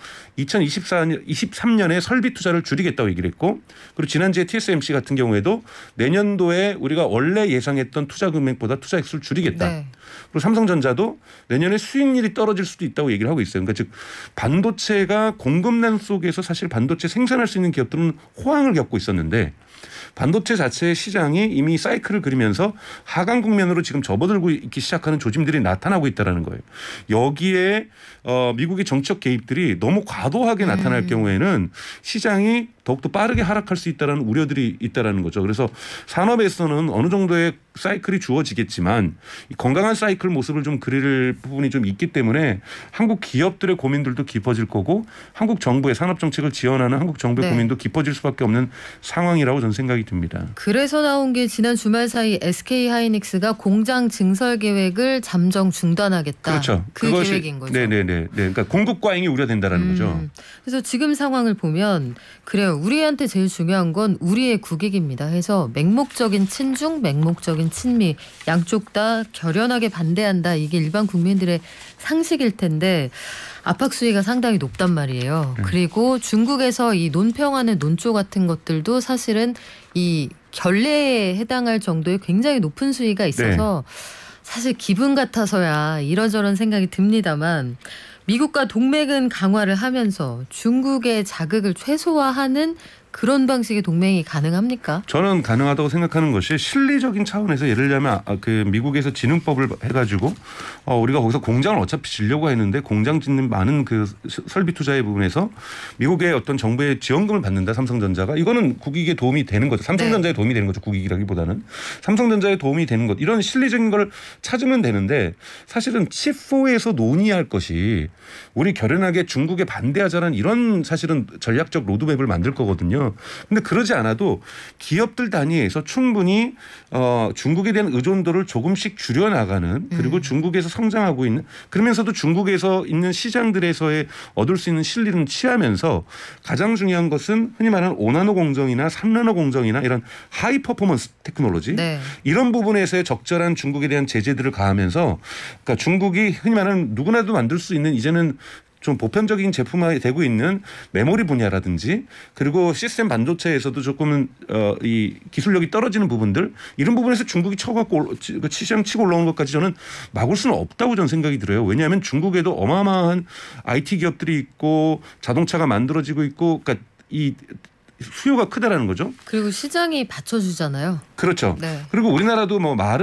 2023년에 설비 투자를 줄이겠다고 얘기를 했고 그리고 지난주에 TSMC 같은 경우에도 내년도에 우리가 원래 예상했던 투자 금액보다 투자 액수를 줄이겠다. 네. 그리고 삼성전자도 내년에 수익률이 떨어질 수도 있다고 얘기를 하고 있어요. 그러니까 즉 반도체가 공급난 속에서 사실 반도체 생산할 수 있는 기업들은 호황을 겪고 있었는데 반도체 자체의 시장이 이미 사이클을 그리면서 하강 국면으로 지금 접어들고 있기 시작하는 조짐들이 나타나고 있다는 거예요. 여기에 미국의 정책 개입들이 너무 과도하게 나타날 경우에는 시장이 더욱더 빠르게 하락할 수 있다는 우려들이 있다는 거죠. 그래서 산업에서는 어느 정도의 사이클이 주어지겠지만 건강한 사이클 모습을 좀 그릴 부분이 좀 있기 때문에 한국 기업들의 고민들도 깊어질 거고 한국 정부의 산업 정책을 지원하는 한국 정부의 네. 고민도 깊어질 수밖에 없는 상황이라고 저는 생각이 듭니다. 그래서 나온 게 지난 주말 사이 SK 하이닉스가 공장 증설 계획을 잠정 중단하겠다. 그렇죠. 그 계획인 거죠. 네네네. 그러니까 공급 과잉이 우려된다라는 거죠. 그래서 지금 상황을 보면 그래요. 우리한테 제일 중요한 건 우리의 국익입니다. 해서 맹목적인 친중, 맹목적인 친미 양쪽 다 결연하게 반대한다. 이게 일반 국민들의 상식일 텐데 압박 수위가 상당히 높단 말이에요. 그리고 중국에서 이 논평하는 논조 같은 것들도 사실은 이 결례에 해당할 정도의 굉장히 높은 수위가 있어서 사실 기분 같아서야 이러저런 생각이 듭니다만 미국과 동맹은 강화를 하면서 중국의 자극을 최소화하는 그런 방식의 동맹이 가능합니까? 저는 가능하다고 생각하는 것이 실리적인 차원에서 예를 들면 그 미국에서 진흥법을 해가지고 우리가 거기서 공장을 어차피 짓려고 했는데 공장 짓는 많은 그 설비 투자의 부분에서 미국의 어떤 정부의 지원금을 받는다 삼성전자가 이거는 국익에 도움이 되는 거죠. 삼성전자에 도움이 되는 거죠. 국익이라기보다는 삼성전자에 도움이 되는 것 이런 실리적인 걸 찾으면 되는데 사실은 칩4에서 논의할 것이 우리 결연하게 중국에 반대하자는 이런 사실은 전략적 로드맵을 만들 거거든요. 근데 그러지 않아도 기업들 단위에서 충분히 중국에 대한 의존도를 조금씩 줄여나가는 그리고 중국에서 성장하고 있는 그러면서도 중국에서 있는 시장들에서의 얻을 수 있는 실리는 취하면서 가장 중요한 것은 흔히 말하는 5나노 공정이나 3나노 공정이나 이런 하이 퍼포먼스 테크놀로지 이런 부분에서의 적절한 중국에 대한 제재들을 가하면서 그러니까 중국이 흔히 말하는 누구나도 만들 수 있는 이제는 좀 보편적인 제품화가 되고 있는 메모리 분야라든지 그리고 시스템 반도체에서도 조금은 이 기술력이 떨어지는 부분들 이런 부분에서 중국이 쳐갖고 시장 치고 올라오는 것까지 저는 막을 수는 없다고 저는 생각이 들어요. 왜냐하면 중국에도 어마어마한 IT 기업들이 있고 자동차가 만들어지고 있고 그러니까 이 수요가 크다라는 거죠. 그리고 시장이 받쳐주잖아요. 그렇죠. 네. 그리고 우리나라도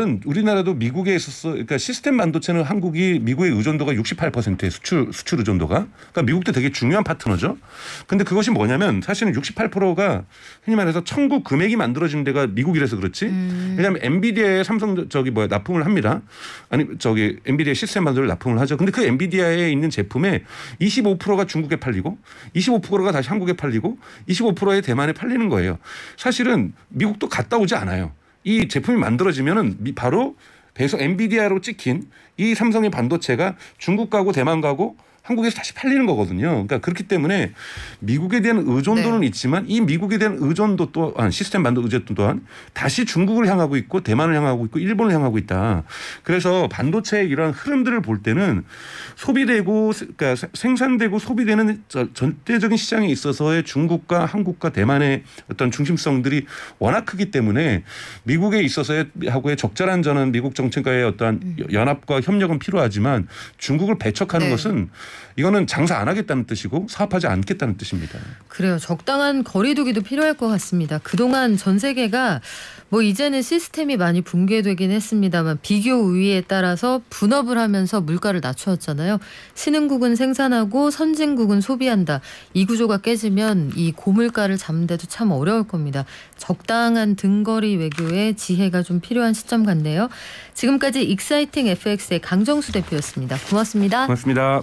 우리나라도 미국에 있었어. 그러니까 시스템 반도체는 한국이 미국의 의존도가 68%의 수출 의존도가. 그러니까 미국도 되게 중요한 파트너죠. 근데 그것이 뭐냐면 사실은 68%가 흔히 말해서 청구 금액이 만들어지는 데가 미국이라서 그렇지. 왜냐하면 엔비디아에 삼성 납품을 합니다. 아니 엔비디아 시스템 반도체를 납품을 하죠. 근데 그 엔비디아에 있는 제품의 25%가 중국에 팔리고 25%가 다시 한국에 팔리고 25%의 대만에 팔리는 거예요. 사실은 미국도 갔다 오지 않아요. 이 제품이 만들어지면은 바로 배송 엔비디아로 찍힌 이 삼성의 반도체가 중국 가고 대만 가고 한국에서 다시 팔리는 거거든요. 그러니까 그렇기 때문에 미국에 대한 의존도는 네. 있지만 이 미국에 대한 의존도 또한 시스템 반도 의존도 또한 다시 중국을 향하고 있고 대만을 향하고 있고 일본을 향하고 있다. 그래서 반도체의 이러한 흐름들을 볼 때는 소비되고 그러니까 생산되고 소비되는 전체적인 시장에 있어서의 중국과 한국과 대만의 어떤 중심성들이 워낙 크기 때문에 미국에 있어서의 하고의 적절한 저는 미국 정책과의 어떠한 연합과 협력은 필요하지만 중국을 배척하는 네. 것은 이거는 장사 안 하겠다는 뜻이고 사업하지 않겠다는 뜻입니다. 그래요. 적당한 거리두기도 필요할 것 같습니다. 그동안 전 세계가 뭐 이제는 시스템이 많이 붕괴되긴 했습니다만 비교 우위에 따라서 분업을 하면서 물가를 낮추었잖아요. 신흥국은 생산하고 선진국은 소비한다. 이 구조가 깨지면 이 고물가를 잡는데도 참 어려울 겁니다. 적당한 등거리 외교의 지혜가 좀 필요한 시점 같네요. 지금까지 익사이팅 FX의 강정수 대표였습니다. 고맙습니다. 고맙습니다.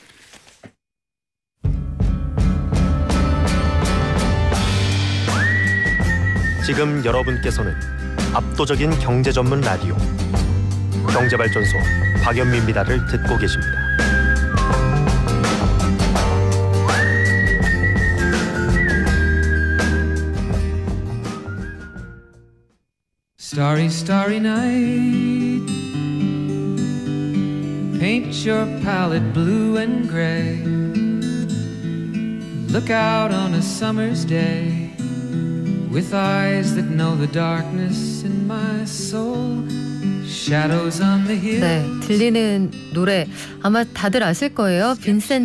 지금 여러분께서는 압도적인 경제 전문 라디오 경제발전소 박연미입니다를 듣고 계십니다. Starry, starry night. Paint your palette blue and gray. Look out on a summer's day. With eyes that know the darkness in my soul. Shadows on the hill. 네, 들리는 노래 아마 다들 아실 거예요.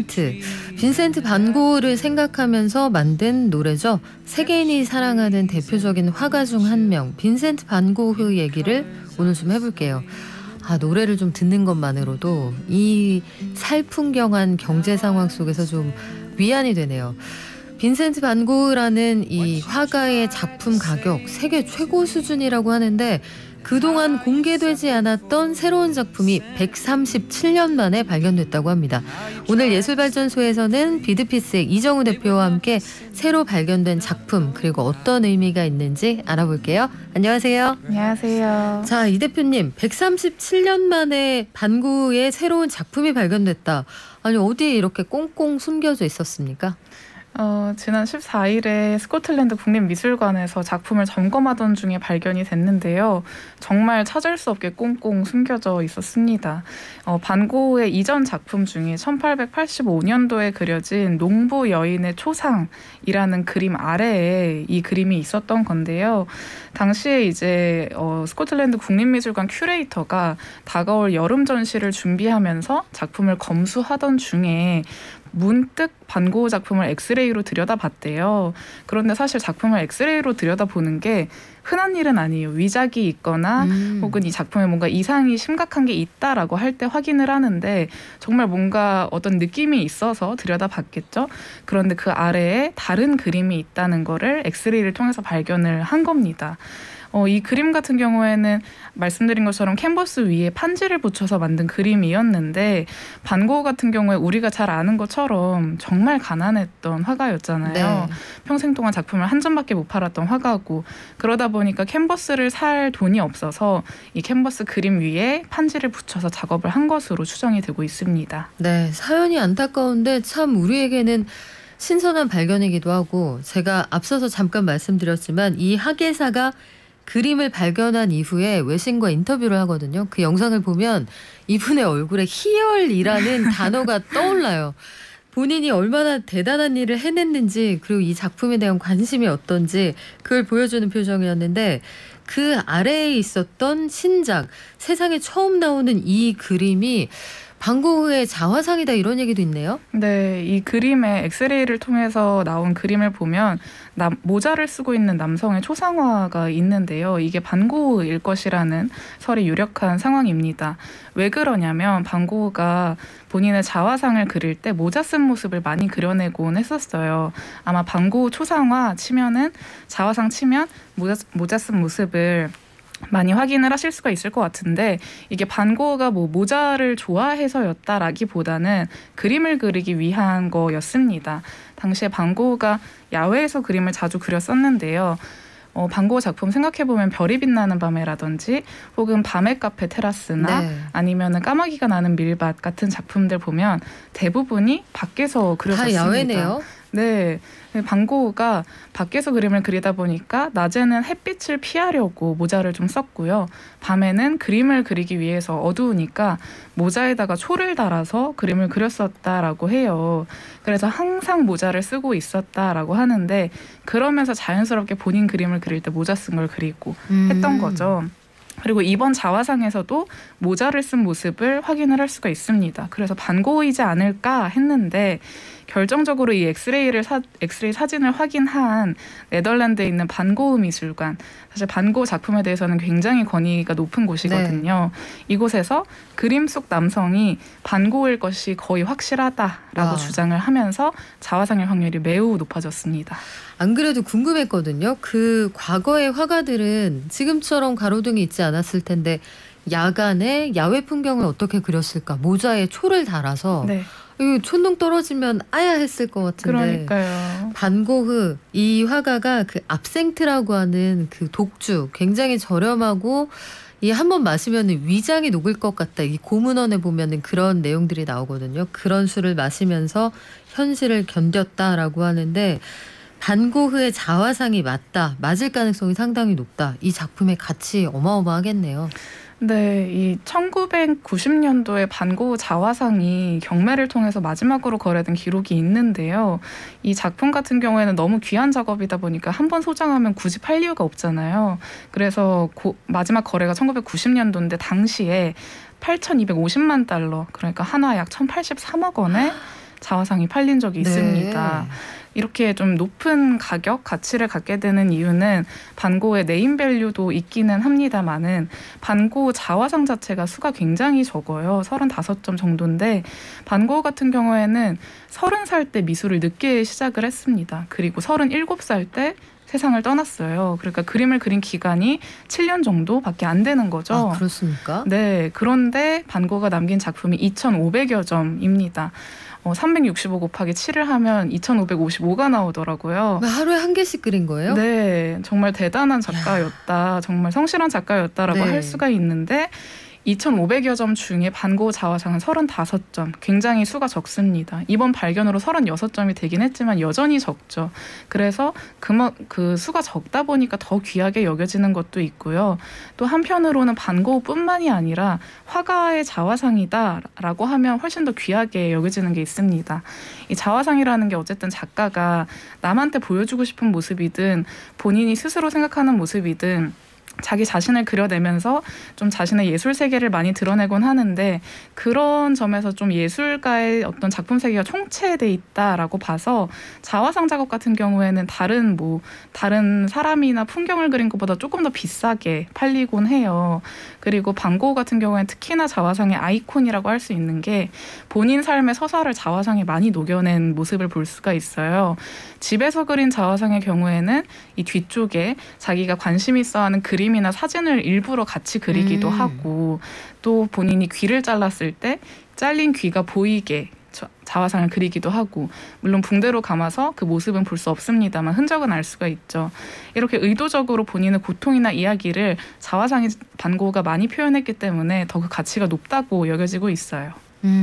빈센트 반 고흐를 생각하면서 만든 노래죠. 세계인이 사랑하는 대표적인 화가 중 한 명 빈센트 반 고흐 얘기를 오늘 좀 해볼게요. 노래를 좀 듣는 것만으로도 이 살풍경한 경제 상황 속에서 좀 위안이 되네요. 빈센트 반 고흐라는 이 화가의 작품 가격 세계 최고 수준이라고 하는데 그동안 공개되지 않았던 새로운 작품이 137년 만에 발견됐다고 합니다. 오늘 예술발전소에서는 비드피스의 이정우 대표와 함께 새로 발견된 작품 그리고 어떤 의미가 있는지 알아볼게요. 안녕하세요. 안녕하세요. 자, 이 대표님 137년 만에 반 고흐의 새로운 작품이 발견됐다. 아니 어디에 이렇게 꽁꽁 숨겨져 있었습니까? 지난 14일에 스코틀랜드 국립미술관에서 작품을 점검하던 중에 발견이 됐는데요. 정말 찾을 수 없게 꽁꽁 숨겨져 있었습니다. 반 고흐의 이전 작품 중에 1885년도에 그려진 농부 여인의 초상이라는 그림 아래에 이 그림이 있었던 건데요. 당시에 이제 스코틀랜드 국립미술관 큐레이터가 다가올 여름 전시를 준비하면서 작품을 검수하던 중에 문득 반 고흐 작품을 엑스레이로 들여다봤대요. 그런데 사실 작품을 엑스레이로 들여다보는 게 흔한 일은 아니에요. 위작이 있거나 혹은 이 작품에 뭔가 이상이 심각한 게 있다라고 할 때 확인을 하는데 정말 뭔가 어떤 느낌이 있어서 들여다봤겠죠. 그런데 그 아래에 다른 그림이 있다는 거를 엑스레이를 통해서 발견을 한 겁니다. 이 그림 같은 경우에는 말씀드린 것처럼 캔버스 위에 판지를 붙여서 만든 그림이었는데 반 고흐 같은 경우에 우리가 잘 아는 것처럼 정말 가난했던 화가였잖아요. 네. 평생 동안 작품을 한 점밖에 못 팔았던 화가고 그러다 보니까 캔버스를 살 돈이 없어서 이 캔버스 그림 위에 판지를 붙여서 작업을 한 것으로 추정이 되고 있습니다. 네, 사연이 안타까운데 참 우리에게는 신선한 발견이기도 하고 제가 앞서서 잠깐 말씀드렸지만 이 학예사가 그림을 발견한 이후에 외신과 인터뷰를 하거든요. 그 영상을 보면 이분의 얼굴에 희열이라는 단어가 떠올라요. 본인이 얼마나 대단한 일을 해냈는지 그리고 이 작품에 대한 관심이 어떤지 그걸 보여주는 표정이었는데 그 아래에 있었던 신작, 세상에 처음 나오는 이 그림이 반 고흐의 자화상이다 이런 얘기도 있네요. 네, 이 그림의 엑스레이를 통해서 나온 그림을 보면 모자를 쓰고 있는 남성의 초상화가 있는데요. 이게 반 고흐일 것이라는 설이 유력한 상황입니다. 왜 그러냐면 반 고흐가 본인의 자화상을 그릴 때 모자 쓴 모습을 많이 그려내곤 했었어요. 아마 반 고흐 초상화 치면은 자화상 치면 모자 쓴 모습을 많이 확인을 하실 수가 있을 것 같은데 이게 반 고흐가 뭐 모자를 좋아해서였다라기보다는 그림을 그리기 위한 거였습니다. 당시에 반 고흐가 야외에서 그림을 자주 그렸었는데요. 반고 작품 생각해보면 별이 빛나는 밤에라든지 혹은 밤의 카페 테라스나 네. 아니면은 까마귀가 나는 밀밭 같은 작품들 보면 대부분이 밖에서 다 그려졌습니다. 야외네요. 네. 반고흐가 밖에서 그림을 그리다 보니까 낮에는 햇빛을 피하려고 모자를 좀 썼고요. 밤에는 그림을 그리기 위해서 어두우니까 모자에다가 초를 달아서 그림을 그렸었다라고 해요. 그래서 항상 모자를 쓰고 있었다라고 하는데 그러면서 자연스럽게 본인 그림을 그릴 때 모자 쓴 걸 그리고 했던 거죠. 그리고 이번 자화상에서도 모자를 쓴 모습을 확인을 할 수가 있습니다. 그래서 반고흐이지 않을까 했는데 결정적으로 이 엑스레이 사진을 확인한 네덜란드에 있는 반고흐 미술관, 사실 반고흐 작품에 대해서는 굉장히 권위가 높은 곳이거든요. 이곳에서 그림 속 남성이 반고흐일 것이 거의 확실하다라고 주장을 하면서 자화상의 확률이 매우 높아졌습니다. 안 그래도 궁금했거든요. 그 과거의 화가들은 지금처럼 가로등이 있지 않았을 텐데 야간에 야외 풍경을 어떻게 그렸을까? 모자에 초를 달아서 네. 이거 촌농 떨어지면 아야 했을 것 같은데. 그러니까요. 반고흐 이 화가가 그 압생트라고 하는 그 독주 굉장히 저렴하고 이 한 번 마시면 위장이 녹을 것 같다. 이 고문원에 보면은 그런 내용들이 나오거든요. 그런 술을 마시면서 현실을 견뎠다라고 하는데 반고흐의 자화상이 맞을 가능성이 상당히 높다. 이 작품의 가치 어마어마하겠네요. 네, 이 1990년도에 반고흐 자화상이 경매를 통해서 마지막으로 거래된 기록이 있는데요. 이 작품 같은 경우에는 너무 귀한 작업이다 보니까 한 번 소장하면 굳이 팔 이유가 없잖아요. 그래서 마지막 거래가 1990년도인데 당시에 8,250만 달러, 그러니까 한화 약 1,083억 원에 자화상이 팔린 적이 있습니다. 네. 이렇게 좀 높은 가치를 갖게 되는 이유는 반고흐의 네임밸류도 있기는 합니다만은 반고흐 자화상 자체가 수가 굉장히 적어요. 35점 정도인데 반고흐 같은 경우에는 30살 때 미술을 늦게 시작을 했습니다. 그리고 37살 때 세상을 떠났어요. 그러니까 그림을 그린 기간이 7년 정도밖에 안 되는 거죠. 아, 그렇습니까? 네. 그런데 반고흐가 남긴 작품이 2,500여 점입니다. 365 곱하기 7을 하면 2,555가 나오더라고요. 하루에 한 개씩 그린 거예요? 네. 정말 대단한 작가였다. 정말 성실한 작가였다라고 네. 할 수가 있는데 2,500여 점 중에 반고흐 자화상은 35점. 굉장히 수가 적습니다. 이번 발견으로 36점이 되긴 했지만 여전히 적죠. 그래서 그 수가 적다 보니까 더 귀하게 여겨지는 것도 있고요. 또 한편으로는 반고흐뿐만이 아니라 화가의 자화상이다라고 하면 훨씬 더 귀하게 여겨지는 게 있습니다. 이 자화상이라는 게 어쨌든 작가가 남한테 보여주고 싶은 모습이든 본인이 스스로 생각하는 모습이든 자기 자신을 그려내면서 좀 자신의 예술 세계를 많이 드러내곤 하는데 그런 점에서 좀 예술가의 어떤 작품 세계가 총체돼 있다라고 봐서 자화상 작업 같은 경우에는 다른 사람이나 풍경을 그린 것보다 조금 더 비싸게 팔리곤 해요. 그리고 반고흐 같은 경우에는 특히나 자화상의 아이콘이라고 할 수 있는 게 본인 삶의 서사를 자화상에 많이 녹여낸 모습을 볼 수가 있어요. 집에서 그린 자화상의 경우에는 이 뒤쪽에 자기가 관심 있어하는 그림이나 사진을 일부러 같이 그리기도 하고 또 본인이 귀를 잘랐을 때 잘린 귀가 보이게 자화상을 그리기도 하고 물론 붕대로 감아서 그 모습은 볼 수 없습니다만 흔적은 알 수가 있죠. 이렇게 의도적으로 본인의 고통이나 이야기를 자화상에 반고흐가 많이 표현했기 때문에 더 그 가치가 높다고 여겨지고 있어요.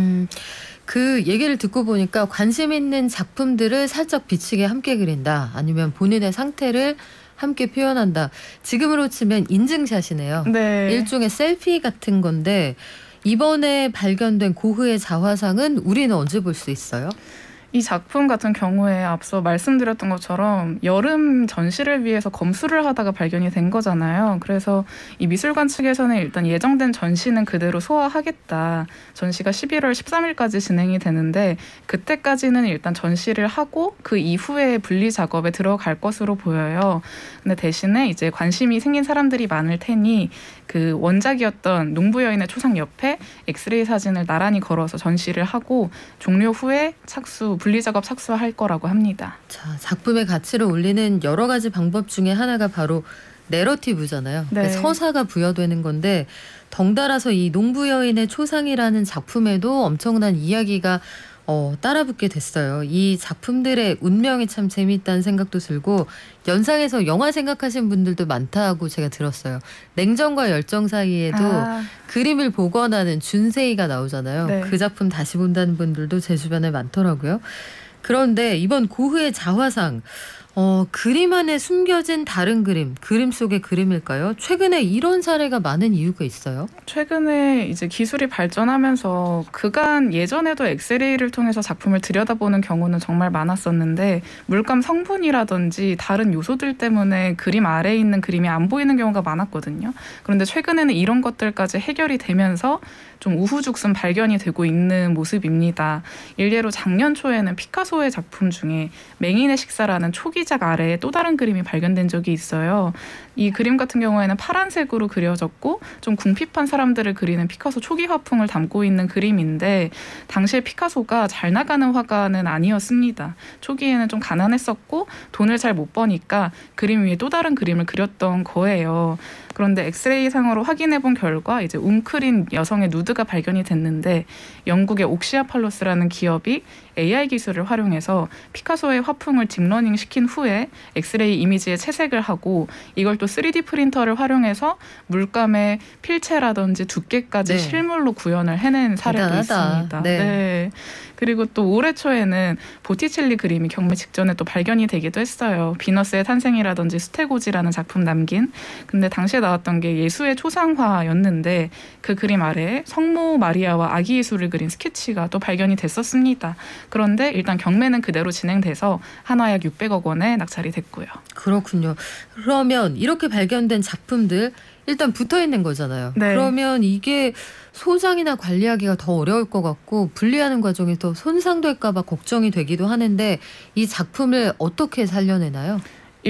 그 얘기를 듣고 보니까 관심 있는 작품들을 살짝 비치게 함께 그린다. 아니면 본인의 상태를 함께 표현한다. 지금으로 치면 인증샷이네요. 네. 일종의 셀피 같은 건데 이번에 발견된 고흐의 자화상은 우리는 언제 볼 수 있어요? 이 작품 같은 경우에 앞서 말씀드렸던 것처럼 여름 전시를 위해서 검수를 하다가 발견이 된 거잖아요. 그래서 이 미술관 측에서는 일단 예정된 전시는 그대로 소화하겠다. 전시가 11월 13일까지 진행이 되는데 그때까지는 일단 전시를 하고 그 이후에 분리 작업에 들어갈 것으로 보여요. 근데 대신에 이제 관심이 생긴 사람들이 많을 테니 그 원작이었던 농부여인의 초상 옆에 엑스레이 사진을 나란히 걸어서 전시를 하고 종료 후에 분리작업 착수할 거라고 합니다. 자, 작품의 가치를 올리는 여러 가지 방법 중에 하나가 바로 내러티브잖아요. 네. 그러니까 서사가 부여되는 건데 덩달아서 이 농부 여인의 초상이라는 작품에도 엄청난 이야기가 따라붙게 됐어요. 이 작품들의 운명이 참 재미있다는 생각도 들고 연상해서 영화 생각하시는 분들도 많다고 제가 들었어요. 냉정과 열정 사이에도 그림을 복원하는 준세이가 나오잖아요. 네. 그 작품 다시 본다는 분들도 제 주변에 많더라고요. 그런데 이번 고흐의 자화상 그림 안에 숨겨진 다른 그림 속의 그림일까요? 최근에 이런 사례가 많은 이유가 있어요? 최근에 이제 기술이 발전하면서 그간 예전에도 엑스레이를 통해서 작품을 들여다보는 경우는 정말 많았었는데 물감 성분이라든지 다른 요소들 때문에 그림 아래에 있는 그림이 안 보이는 경우가 많았거든요. 그런데 최근에는 이런 것들까지 해결이 되면서 좀 우후죽순 발견이 되고 있는 모습입니다. 일례로 작년 초에는 피카소의 작품 중에 맹인의 식사라는 초기작 아래에 또 다른 그림이 발견된 적이 있어요. 이 그림 같은 경우에는 파란색으로 그려졌고 좀 궁핍한 사람들을 그리는 피카소 초기 화풍을 담고 있는 그림인데 당시에 피카소가 잘 나가는 화가는 아니었습니다. 초기에는 좀 가난했었고 돈을 잘 못 버니까 그림 위에 또 다른 그림을 그렸던 거예요. 그런데 엑스레이 상으로 확인해 본 결과 이제 웅크린 여성의 누드가 발견이 됐는데 영국의 옥시아팔로스라는 기업이 AI 기술을 활용해서 피카소의 화풍을 딥러닝 시킨 후에 엑스레이 이미지에 채색을 하고 이걸 또 3D 프린터를 활용해서 물감의 필체라든지 두께까지 네. 실물로 구현을 해낸 사례도 대단하다. 있습니다. 네. 네. 그리고 또 올해 초에는 보티첼리 그림이 경매 직전에 또 발견이 되기도 했어요. 비너스의 탄생이라든지 스테고지라는 작품 남긴. 근데 당시에 나왔던 게 예수의 초상화였는데 그 그림 아래에 성모 마리아와 아기 예수를 그린 스케치가 또 발견이 됐었습니다. 그런데 일단 경매는 그대로 진행돼서 한화 약 600억 원에 낙찰이 됐고요. 그렇군요. 그러면 이렇게 발견된 작품들 일단 붙어 있는 거잖아요. 네. 그러면 이게 소장이나 관리하기가 더 어려울 것 같고 분리하는 과정이 더 손상될까 봐 걱정이 되기도 하는데 이 작품을 어떻게 살려내나요?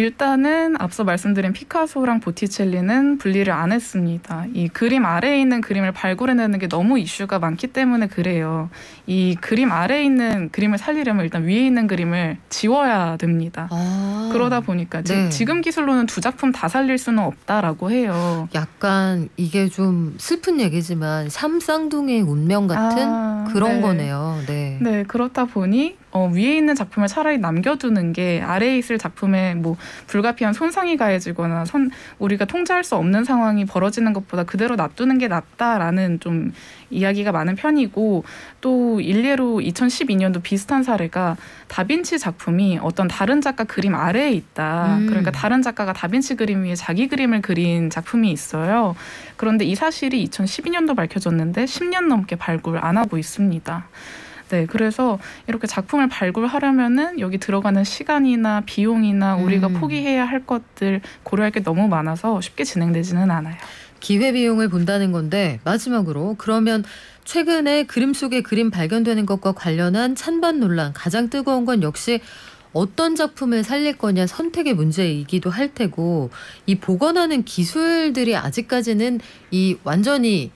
일단은 앞서 말씀드린 피카소랑 보티첼리는 분리를 안 했습니다. 이 그림 아래에 있는 그림을 발굴해내는 게 너무 이슈가 많기 때문에 그래요. 이 그림 아래에 있는 그림을 살리려면 일단 위에 있는 그림을 지워야 됩니다. 그러다 보니까 네. 지금 기술로는 두 작품 다 살릴 수는 없다라고 해요. 약간 이게 좀 슬픈 얘기지만 쌈쌍둥이의 운명 같은 그런 네. 거네요. 네. 네, 그렇다 보니 위에 있는 작품을 차라리 남겨두는 게 아래에 있을 작품에 뭐 불가피한 손상이 가해지거나 우리가 통제할 수 없는 상황이 벌어지는 것보다 그대로 놔두는 게 낫다라는 좀 이야기가 많은 편이고 또 일례로 2012년도 비슷한 사례가 다빈치 작품이 어떤 다른 작가 그림 아래에 있다. 그러니까 다른 작가가 다빈치 그림 위에 자기 그림을 그린 작품이 있어요. 그런데 이 사실이 2012년도 밝혀졌는데 10년 넘게 발굴 안 하고 있습니다. 네, 그래서 이렇게 작품을 발굴하려면은 여기 들어가는 시간이나 비용이나 우리가 포기해야 할 것들 고려할 게 너무 많아서 쉽게 진행되지는 않아요. 기회비용을 본다는 건데 마지막으로 그러면 최근에 그림 속에 그림 발견되는 것과 관련한 찬반 논란 가장 뜨거운 건 역시 어떤 작품을 살릴 거냐 선택의 문제이기도 할 테고 이 복원하는 기술들이 아직까지는 이 완전히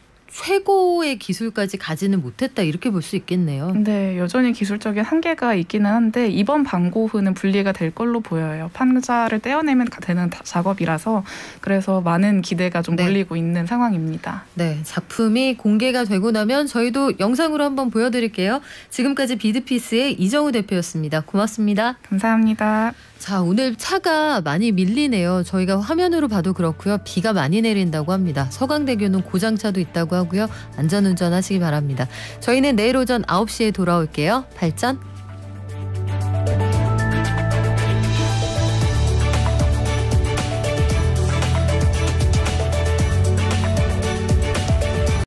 최고의 기술까지 가지는 못했다 이렇게 볼 수 있겠네요. 네, 여전히 기술적인 한계가 있기는 한데 이번 반고흐는 분리가 될 걸로 보여요. 판자를 떼어내면 되는 작업이라서 그래서 많은 기대가 좀 몰리고 있는 상황입니다. 네, 작품이 공개가 되고 나면 저희도 영상으로 한번 보여드릴게요. 지금까지 비드피스의 이정우 대표였습니다. 고맙습니다. 감사합니다. 자, 오늘 차가 많이 밀리네요. 저희가 화면으로 봐도 그렇고요. 비가 많이 내린다고 합니다. 서강대교는 고장차도 있다고 하고요. 안전운전 하시기 바랍니다. 저희는 내일 오전 9시에 돌아올게요. 발전.